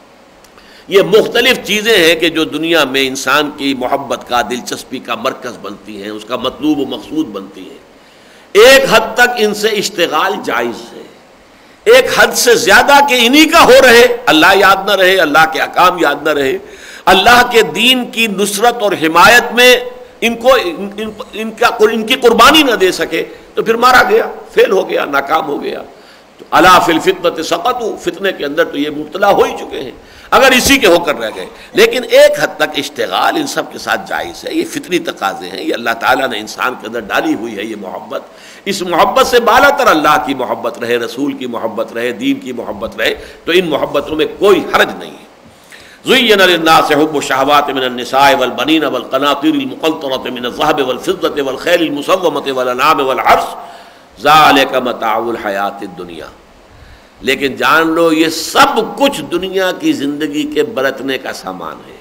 یہ مختلف چیزیں ہیں کہ جو دنیا میں انسان کی محبت کا، دلچسپی کا مرکز بنتی ہیں، اس کا مطلوب و مقصود بنتی ہیں۔ ایک حد تک ان سے اشتغال جائز ہے، ایک حد سے زیادہ کہ انہی کا ہو رہے، اللہ یاد نہ رہے، اللہ کے احکام یاد نہ رہے، اللہ کے دین کی نصرت اور حمایت میں ان کو ان, ان, ان, کا, ان کی قربانی نہ دے سکے تو پھر مارا گیا، فیل ہو گیا، ناکام ہو گیا۔ تو الا فی الفتنۃ سقطوا، فتنے کے اندر تو یہ مبتلا ہو ہی چکے ہیں اگر اسی کے ہو کر رہ گئے۔ لیکن ایک حد تک اشتغال ان سب کے ساتھ جائز ہے، یہ فطری تقاضے ہیں، یہ اللہ تعالیٰ نے انسان کے اندر ڈالی ہوئی ہے یہ محبت۔ اس محبت سے بالا تر اللہ کی محبت رہے، رسول کی محبت رہے، دین کی محبت رہے، تو ان محبتوں میں کوئی حرج نہیں ہے۔ زُيِّنَ لِلنَّاسِ حُبُّ الشَّهَوَاتِ مِنَ النِّسَاءِ وَالْبَنِينَ وَالْقَنَاطِيرِ الْمُقَنطَرَةِ مِنَ الذَّهَبِ وَالْفِضَّةِ وَالْخَيْلِ الْمُسَوَّمَةِ وَالْأَنْعَامِ وَالْحَرْثِ ذَلِكَ مَتَاعُ الْحَيَاةِ الدُّنْيَا، لیکن جان لو یہ سب کچھ دنیا کی زندگی کے برتنے کا سامان ہے۔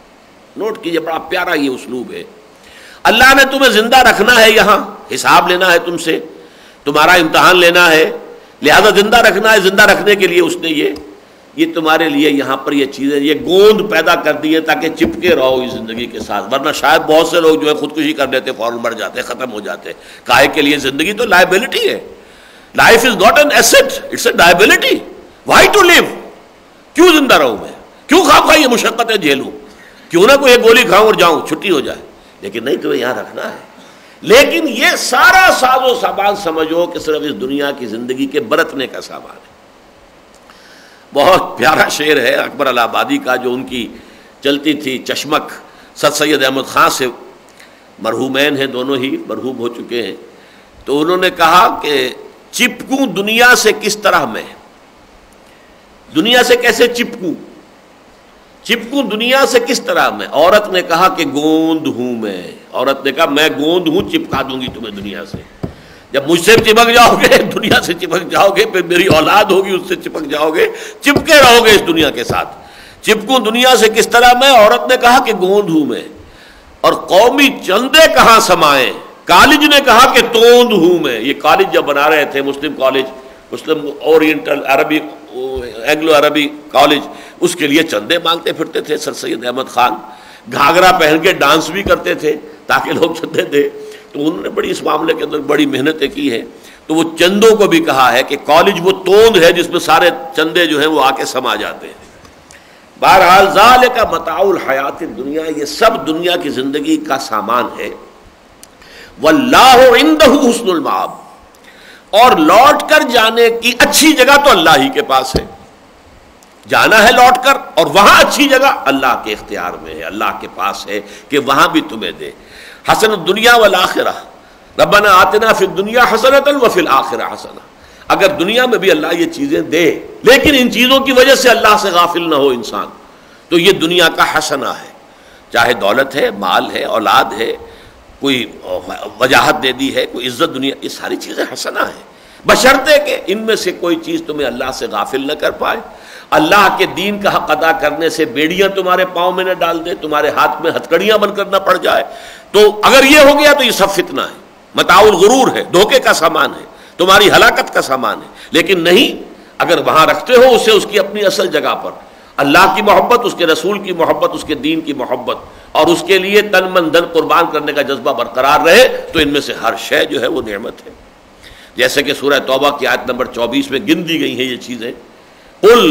نوٹ کیجئے، بڑا پیارا یہ اسلوب ہے۔ اللہ نے تمہیں زندہ رکھنا ہے، یہاں حساب لینا ہے تم سے، تمہارا امتحان لینا ہے، لہذا زندہ رکھنا ہے، زندہ رکھنے کے لیے اس نے یہ یہ تمہارے لیے یہاں پر یہ چیزیں، یہ گوند پیدا کر دی ہے تاکہ چپکے رہو اس زندگی کے ساتھ، ورنہ شاید بہت سے لوگ جو ہے خودکشی کر لیتے، فوراً مر جاتے، ختم ہو جاتے۔ کاہے کے لیے؟ زندگی تو لائبلٹی ہے، life is not an asset, it's a liability. Why to live, کیوں زندہ رہوں میں، کیوں خواہ خواہ یہ مشقتیں جھیلوں، کیوں نہ کوئی ایک گولی کھاؤں اور جاؤں، چھٹی ہو جائے، لیکن نہیں، تمہیں یہاں رکھنا ہے۔ لیکن یہ سارا ساز و سامان سمجھو کہ صرف اس دنیا کی زندگی کے برتنے کا سامان ہے۔ بہت پیارا شعر ہے اکبر الہ آبادی کا، جو ان کی چلتی تھی چشمک سر سید احمد خان سے، مرحومین ہیں دونوں ہی، مرحوم ہو چکے ہیں، تو انہوں نے کہا کہ چپکوں دنیا سے کس طرح میں، دنیا سے کیسے چپکوں، چپکوں دنیا سے کس طرح میں؟ عورت نے کہا کہ گوند ہوں میں، عورت نے کہا میں گوند ہوں، چپکا دوں گی تمہیں دنیا سے، جب مجھ سے چپک جاؤ گے، دنیا سے چپک جاؤ گے، پھر میری اولاد ہوگی اس سے چپک جاؤ گے، چپکے رہو گے اس دنیا کے ساتھ۔ چپکوں دنیا سے کس طرح میں، عورت نے کہا کہ گوند ہوں میں، اور قومی چندے کہاں سمائیں، کالج نے کہا کہ توند ہوں میں۔ یہ کالج جب بنا رہے تھے، مسلم کالج، مسلم اورینٹل عربی اینگلو عربی کالج، اس کے لیے چندے مانگتے پھرتے تھے سر سید احمد خان، گھاگرا پہن کے ڈانس بھی کرتے تھے تاکہ لوگ چندے دے۔ تو انہوں نے بڑی اس معاملے کے اندر بڑی محنتیں کی ہیں، تو وہ چندوں کو بھی کہا ہے کہ کالج وہ توند ہے جس میں سارے چندے جو ہیں وہ آ کے سما جاتے ہیں۔ بہرحال ذالک متاع الحیات الدنیا، یہ سب دنیا کی زندگی کا سامان ہے۔ واللہ عندہ حسن المآب، اور لوٹ کر جانے کی اچھی جگہ تو اللہ ہی کے پاس ہے، جانا ہے لوٹ کر، اور وہاں اچھی جگہ اللہ کے اختیار میں ہے، اللہ کے پاس ہے کہ وہاں بھی تمہیں دے۔ حسن الدنیا والآخرہ، ربنا آتنا فی الدنیا حسنۃ وفی الآخرہ حسنہ، اگر دنیا میں بھی اللہ یہ چیزیں دے لیکن ان چیزوں کی وجہ سے اللہ سے غافل نہ ہو انسان، تو یہ دنیا کا حسنہ ہے، چاہے دولت ہے، مال ہے، اولاد ہے، کوئی وجاہت دے دی ہے، کوئی عزت دنیا، یہ ساری چیزیں حسنہ ہیں، بشرطے کہ ان میں سے کوئی چیز تمہیں اللہ سے غافل نہ کر پائے، اللہ کے دین کا حق ادا کرنے سے بیڑیاں تمہارے پاؤں میں نہ ڈال دے، تمہارے ہاتھ میں ہتھکڑیاں بن کر نہ پڑ جائے۔ تو اگر یہ ہو گیا تو یہ سب فتنہ ہے، متاع الغرور ہے، دھوکے کا سامان ہے، تمہاری ہلاکت کا سامان ہے۔ لیکن نہیں، اگر وہاں رکھتے ہو اسے اس کی اپنی اصل جگہ پر، اللہ کی محبت، اس کے رسول کی محبت، اس کے دین کی محبت، اور اس کے لیے تن من دن قربان کرنے کا جذبہ برقرار رہے، تو ان میں سے ہر شے جو ہے وہ نعمت ہے۔ جیسے کہ سورہ توبہ کی آیت نمبر چوبیس میں گن دی گئی ہیں یہ چیزیں، قل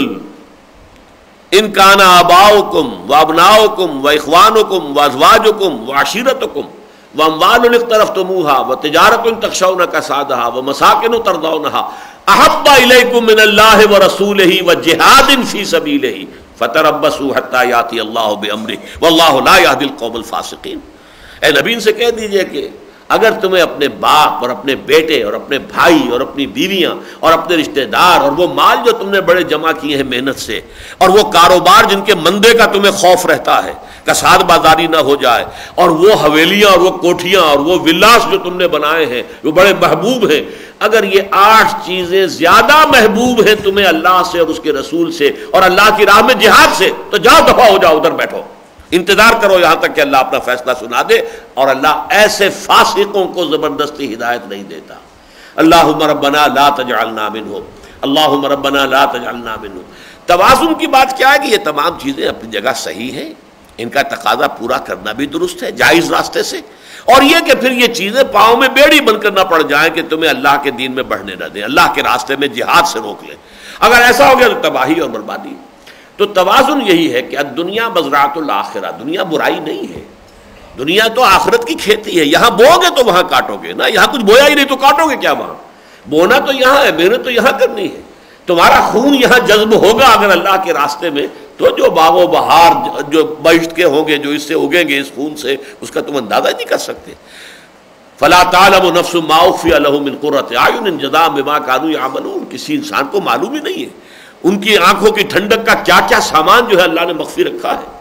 ان کان آباؤکم وابناؤکم واخوانکم وازواجکم وعشیرتکم واموال اقترفتموها وتجارۃ تخشون کسادها ومساکن ترضونها احب الیکم من اللہ ورسولہ وجہاد فی سبیلہ فتربصوا حتی یاتی اللہ بامرہ واللہ لا یہدی القوم الفاسقین۔ اے نبی ان سے کہہ دیجئے کہ اگر تمہیں اپنے باپ اور اپنے بیٹے اور اپنے بھائی اور اپنی بیویاں اور اپنے رشتہ دار اور وہ مال جو تم نے بڑے جمع کیے ہیں محنت سے، اور وہ کاروبار جن کے مندے کا تمہیں خوف رہتا ہے، کساد بازاری نہ ہو جائے، اور وہ حویلیاں اور وہ کوٹھیاں اور وہ ولاس جو تم نے بنائے ہیں جو بڑے محبوب ہیں، اگر یہ آٹھ چیزیں زیادہ محبوب ہیں تمہیں اللہ سے اور اس کے رسول سے اور اللہ کی راہ میں جہاد سے، تو جاؤ دفع ہو جاؤ، ادھر بیٹھو، انتظار کرو یہاں تک کہ اللہ اپنا فیصلہ سنا دے۔ اور اللہ ایسے فاسقوں کو زبردستی ہدایت نہیں دیتا۔ اللہم ربنا لا تجعلنا منہم، اللہم ربنا لا تجعلنا منہم۔ توازن کی بات کیا ہے کہ یہ تمام چیزیں اپنی جگہ صحیح ہیں، ان کا تقاضا پورا کرنا بھی درست ہے جائز راستے سے، اور یہ کہ پھر یہ چیزیں پاؤں میں بیڑی بن کر نہ پڑ جائیں کہ تمہیں اللہ کے دین میں بڑھنے نہ دیں، اللہ کے راستے میں جہاد سے روک لیں۔ اگر ایسا ہو گیا تو تباہی اور بربادی۔ تو توازن یہی ہے کہ الدنیا مزرعۃ الآخرہ، دنیا برائی نہیں ہے، دنیا تو آخرت کی کھیتی ہے، یہاں بو گے تو وہاں کاٹو گے نا، یہاں کچھ بویا ہی نہیں تو کاٹو گے کیا وہاں؟ بونا تو یہاں ہے، محنت تو یہاں کرنی ہے، تمہارا خون یہاں جذب ہوگا اگر اللہ کے راستے میں، تو جو باغ و بہار جو بہشت کے ہوں گے جو اس سے اگیں گے اس خون سے، اس کا تم اندازہ نہیں کر سکتے۔ فلا تعلم نفس ما اخفی لهم من قرۃ اعین جزاء بما كانوا يعملون، کسی انسان کو معلوم ہی نہیں ہے ان کی آنکھوں کی ٹھنڈک کا کیا کیا سامان جو ہے اللہ نے مخفی رکھا ہے۔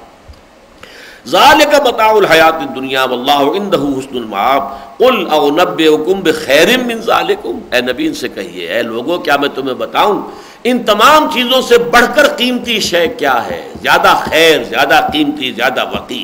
ذالک متاع الحیات الدنیا واللہ عندہ حسن المآب قل اعنبئکم بخیر من ذالکم، اے نبی ان سے کہیے اے لوگوں کیا میں تمہیں بتاؤں ان تمام چیزوں سے بڑھ کر قیمتی شے کیا ہے، زیادہ خیر، زیادہ قیمتی، زیادہ وقی۔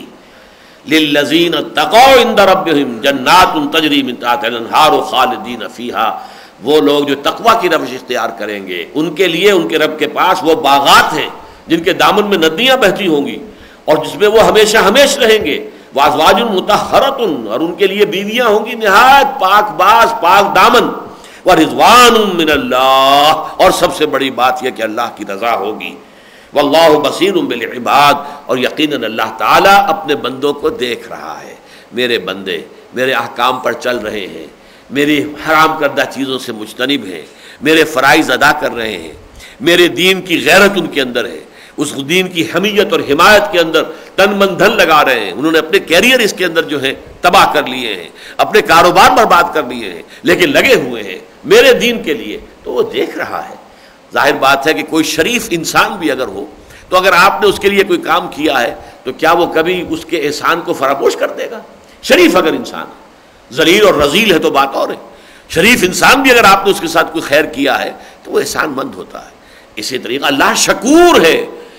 للذین اتقوا عند ربہم جنات تجری من تحتہا الانہار خالدین فیہا، وہ لوگ جو تقوی کی روش اختیار کریں گے ان کے لیے ان کے رب کے پاس وہ باغات ہیں جن کے دامن میں ندیاں بہتی ہوں گی اور جس میں وہ ہمیشہ ہمیش رہیں گے، وازواج مطہرۃ، اور ان کے لیے بیویاں ہوں گی نہایت پاک باز پاک دامن، ورضوان من اللہ، اور سب سے بڑی بات یہ کہ اللہ کی رضا ہوگی، واللہ بصیر بالعباد، اور یقیناً اللہ تعالیٰ اپنے بندوں کو دیکھ رہا ہے۔ میرے بندے میرے احکام پر چل رہے ہیں، میری حرام کردہ چیزوں سے مجتنب ہیں، میرے فرائض ادا کر رہے ہیں، میرے دین کی غیرت ان کے اندر ہے، اس دین کی حمیت اور حمایت کے اندر تن من دھن لگا رہے ہیں، انہوں نے اپنے کیریئر اس کے اندر جو ہے تباہ کر لیے ہیں، اپنے کاروبار برباد کر لیے ہیں، لیکن لگے ہوئے ہیں میرے دین کے لیے، تو وہ دیکھ رہا ہے۔ ظاہر بات ہے کہ کوئی شریف انسان بھی اگر ہو تو اگر آپ نے اس کے لیے کوئی کام کیا ہے تو کیا وہ کبھی اس کے احسان کو فراموش کر دے گا؟ شریف اگر انسان ہے، ذلیل اور رذیل ہے تو بات اور ہے، شریف انسان بھی اگر آپ نے اس کے ساتھ کوئی خیر کیا ہے تو وہ احسان مند ہوتا ہے۔ اسی طریقہ اللہ شکور ہے،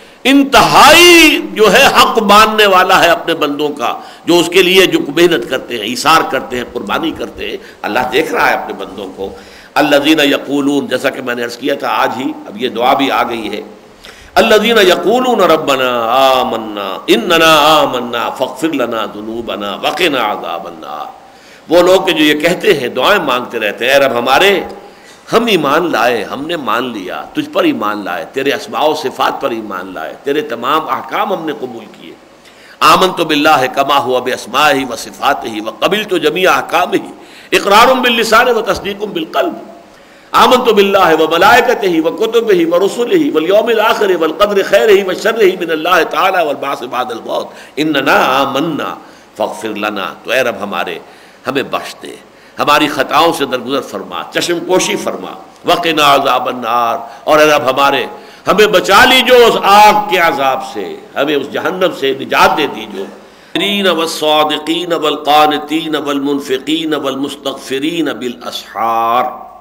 انتہائی جو ہے حق ماننے والا ہے اپنے بندوں کا، جو اس کے لیے جو محنت کرتے ہیں، ایثار کرتے ہیں، قربانی کرتے ہیں، اللہ دیکھ رہا ہے اپنے بندوں کو۔ الذین یقولون، جیسا کہ میں نے عرض کیا تھا آج ہی، اب یہ دعا بھی آ گئی ہے، الذین یقولون ربنا آمنا اننا آمنا فاغفر لنا ذنوبنا وقنا عذاب النار، وہ لوگ کہ جو یہ کہتے ہیں، دعائیں مانگتے رہتے ہیں، اے رب ہمارے ہم ایمان لائے، ہم نے مان لیا، تجھ پر ایمان لائے، تیرے اسماء و صفات پر ایمان لائے، تیرے تمام احکام ہم نے قبول کیے، آمنت باللہ کما ہوا باسمائہ وصفاتہ وقبلت جمیع احکامہ اقرار باللسان وتصدیق بالقلب آمنت باللہ وملائکتہ وکتبہ ورسلہ والیوم الآخر والقدر خیرہ وشرہ من اللہ تعالی والبعث بعد الموت اننا آمنا فاغفر لنا. تو اے رب ہمارے ہمیں بخش دے، ہماری خطاؤں سے درگزر فرما، چشم پوشی فرما. وقنا عذاب النار، اور اے رب ہمارے ہمیں بچا لیجو اس آگ کے عذاب سے، ہمیں اس جہنم سے نجات دے دیجو. والصادقین والقانتین والمنفقین والمستغفرین بالاسحار.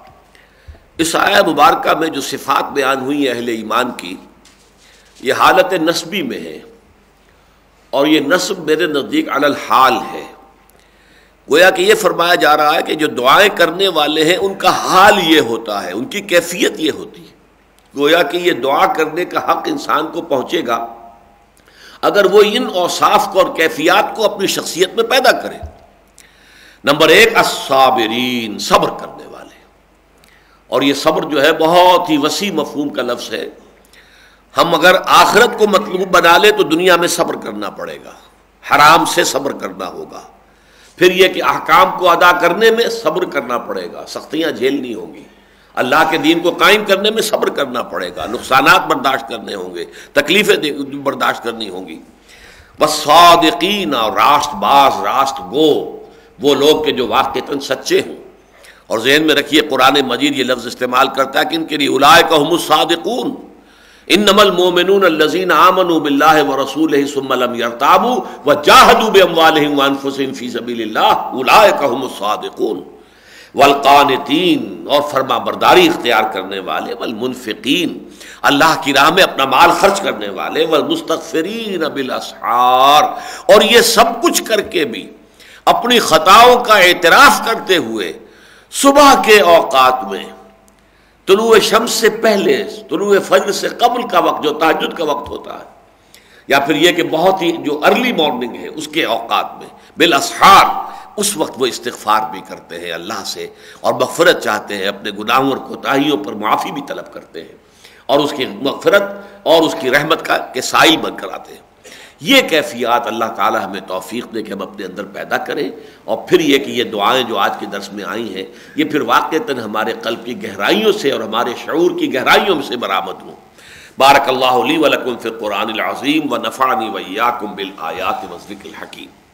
اس آیہ مبارکہ میں جو صفات بیان ہوئی اہل ایمان کی، یہ حالت نسبی میں ہے، اور یہ نسب میرے نزدیک علی الحال ہے. گویا کہ یہ فرمایا جا رہا ہے کہ جو دعائیں کرنے والے ہیں ان کا حال یہ ہوتا ہے، ان کی کیفیت یہ ہوتی ہے. گویا کہ یہ دعا کرنے کا حق انسان کو پہنچے گا اگر وہ ان اوصاف کو اور کیفیات کو اپنی شخصیت میں پیدا کرے. نمبر ایک الصابرین، صبر کرنے والے. اور یہ صبر جو ہے بہت ہی وسیع مفہوم کا لفظ ہے. ہم اگر آخرت کو مطلوب بنا لیں تو دنیا میں صبر کرنا پڑے گا، حرام سے صبر کرنا ہوگا. پھر یہ کہ احکام کو ادا کرنے میں صبر کرنا پڑے گا، سختیاں جھیلنی ہوں گی. اللہ کے دین کو قائم کرنے میں صبر کرنا پڑے گا، نقصانات برداشت کرنے ہوں گے، تکلیفیں برداشت کرنی ہوں گی. والصادقین، اور راست باز، راست گو، وہ لوگ کہ جو واقعتاً سچے ہوں. اور ذہن میں رکھیے قرآن مجید یہ لفظ استعمال کرتا ہے کہ ان کے لیے اولئک هم الصادقون. انما المؤمنون الذين آمنوا بالله ورسوله ثم لم يرتابوا وجاهدوا باموالهم وانفسهم في سبيل الله اولئك هم الصادقون. والقانتین، اور فرما برداری اختیار کرنے والے. والمنفقین، اللہ کی راہ میں اپنا مال خرچ کرنے والے. والمستغفرین بالاسحار، اور یہ سب کچھ کر کے بھی اپنی خطاؤں کا اعتراف کرتے ہوئے صبح کے اوقات میں، طلوع شمس سے پہلے، طلوع فجر سے قبل کا وقت جو تہجد کا وقت ہوتا ہے، یا پھر یہ کہ بہت ہی جو ارلی مارننگ ہے اس کے اوقات میں، بالاسحار، اس وقت وہ استغفار بھی کرتے ہیں اللہ سے اور مغفرت چاہتے ہیں، اپنے گناہوں اور کوتاہیوں پر معافی بھی طلب کرتے ہیں، اور اس کی مغفرت اور اس کی رحمت کا کے سائل بن کر آتے ہیں. یہ کیفیات اللہ تعالی ہمیں توفیق دے کہ ہم اپنے اندر پیدا کریں. اور پھر یہ کہ یہ دعائیں جو آج کے درس میں آئی ہیں یہ پھر واقعتاً ہمارے قلب کی گہرائیوں سے اور ہمارے شعور کی گہرائیوں سے برآمد ہوں. بارک اللہ لی ولکم فی القرآن العظیم ونفعنی وإیاکم بالآیات والذکر الحکیم.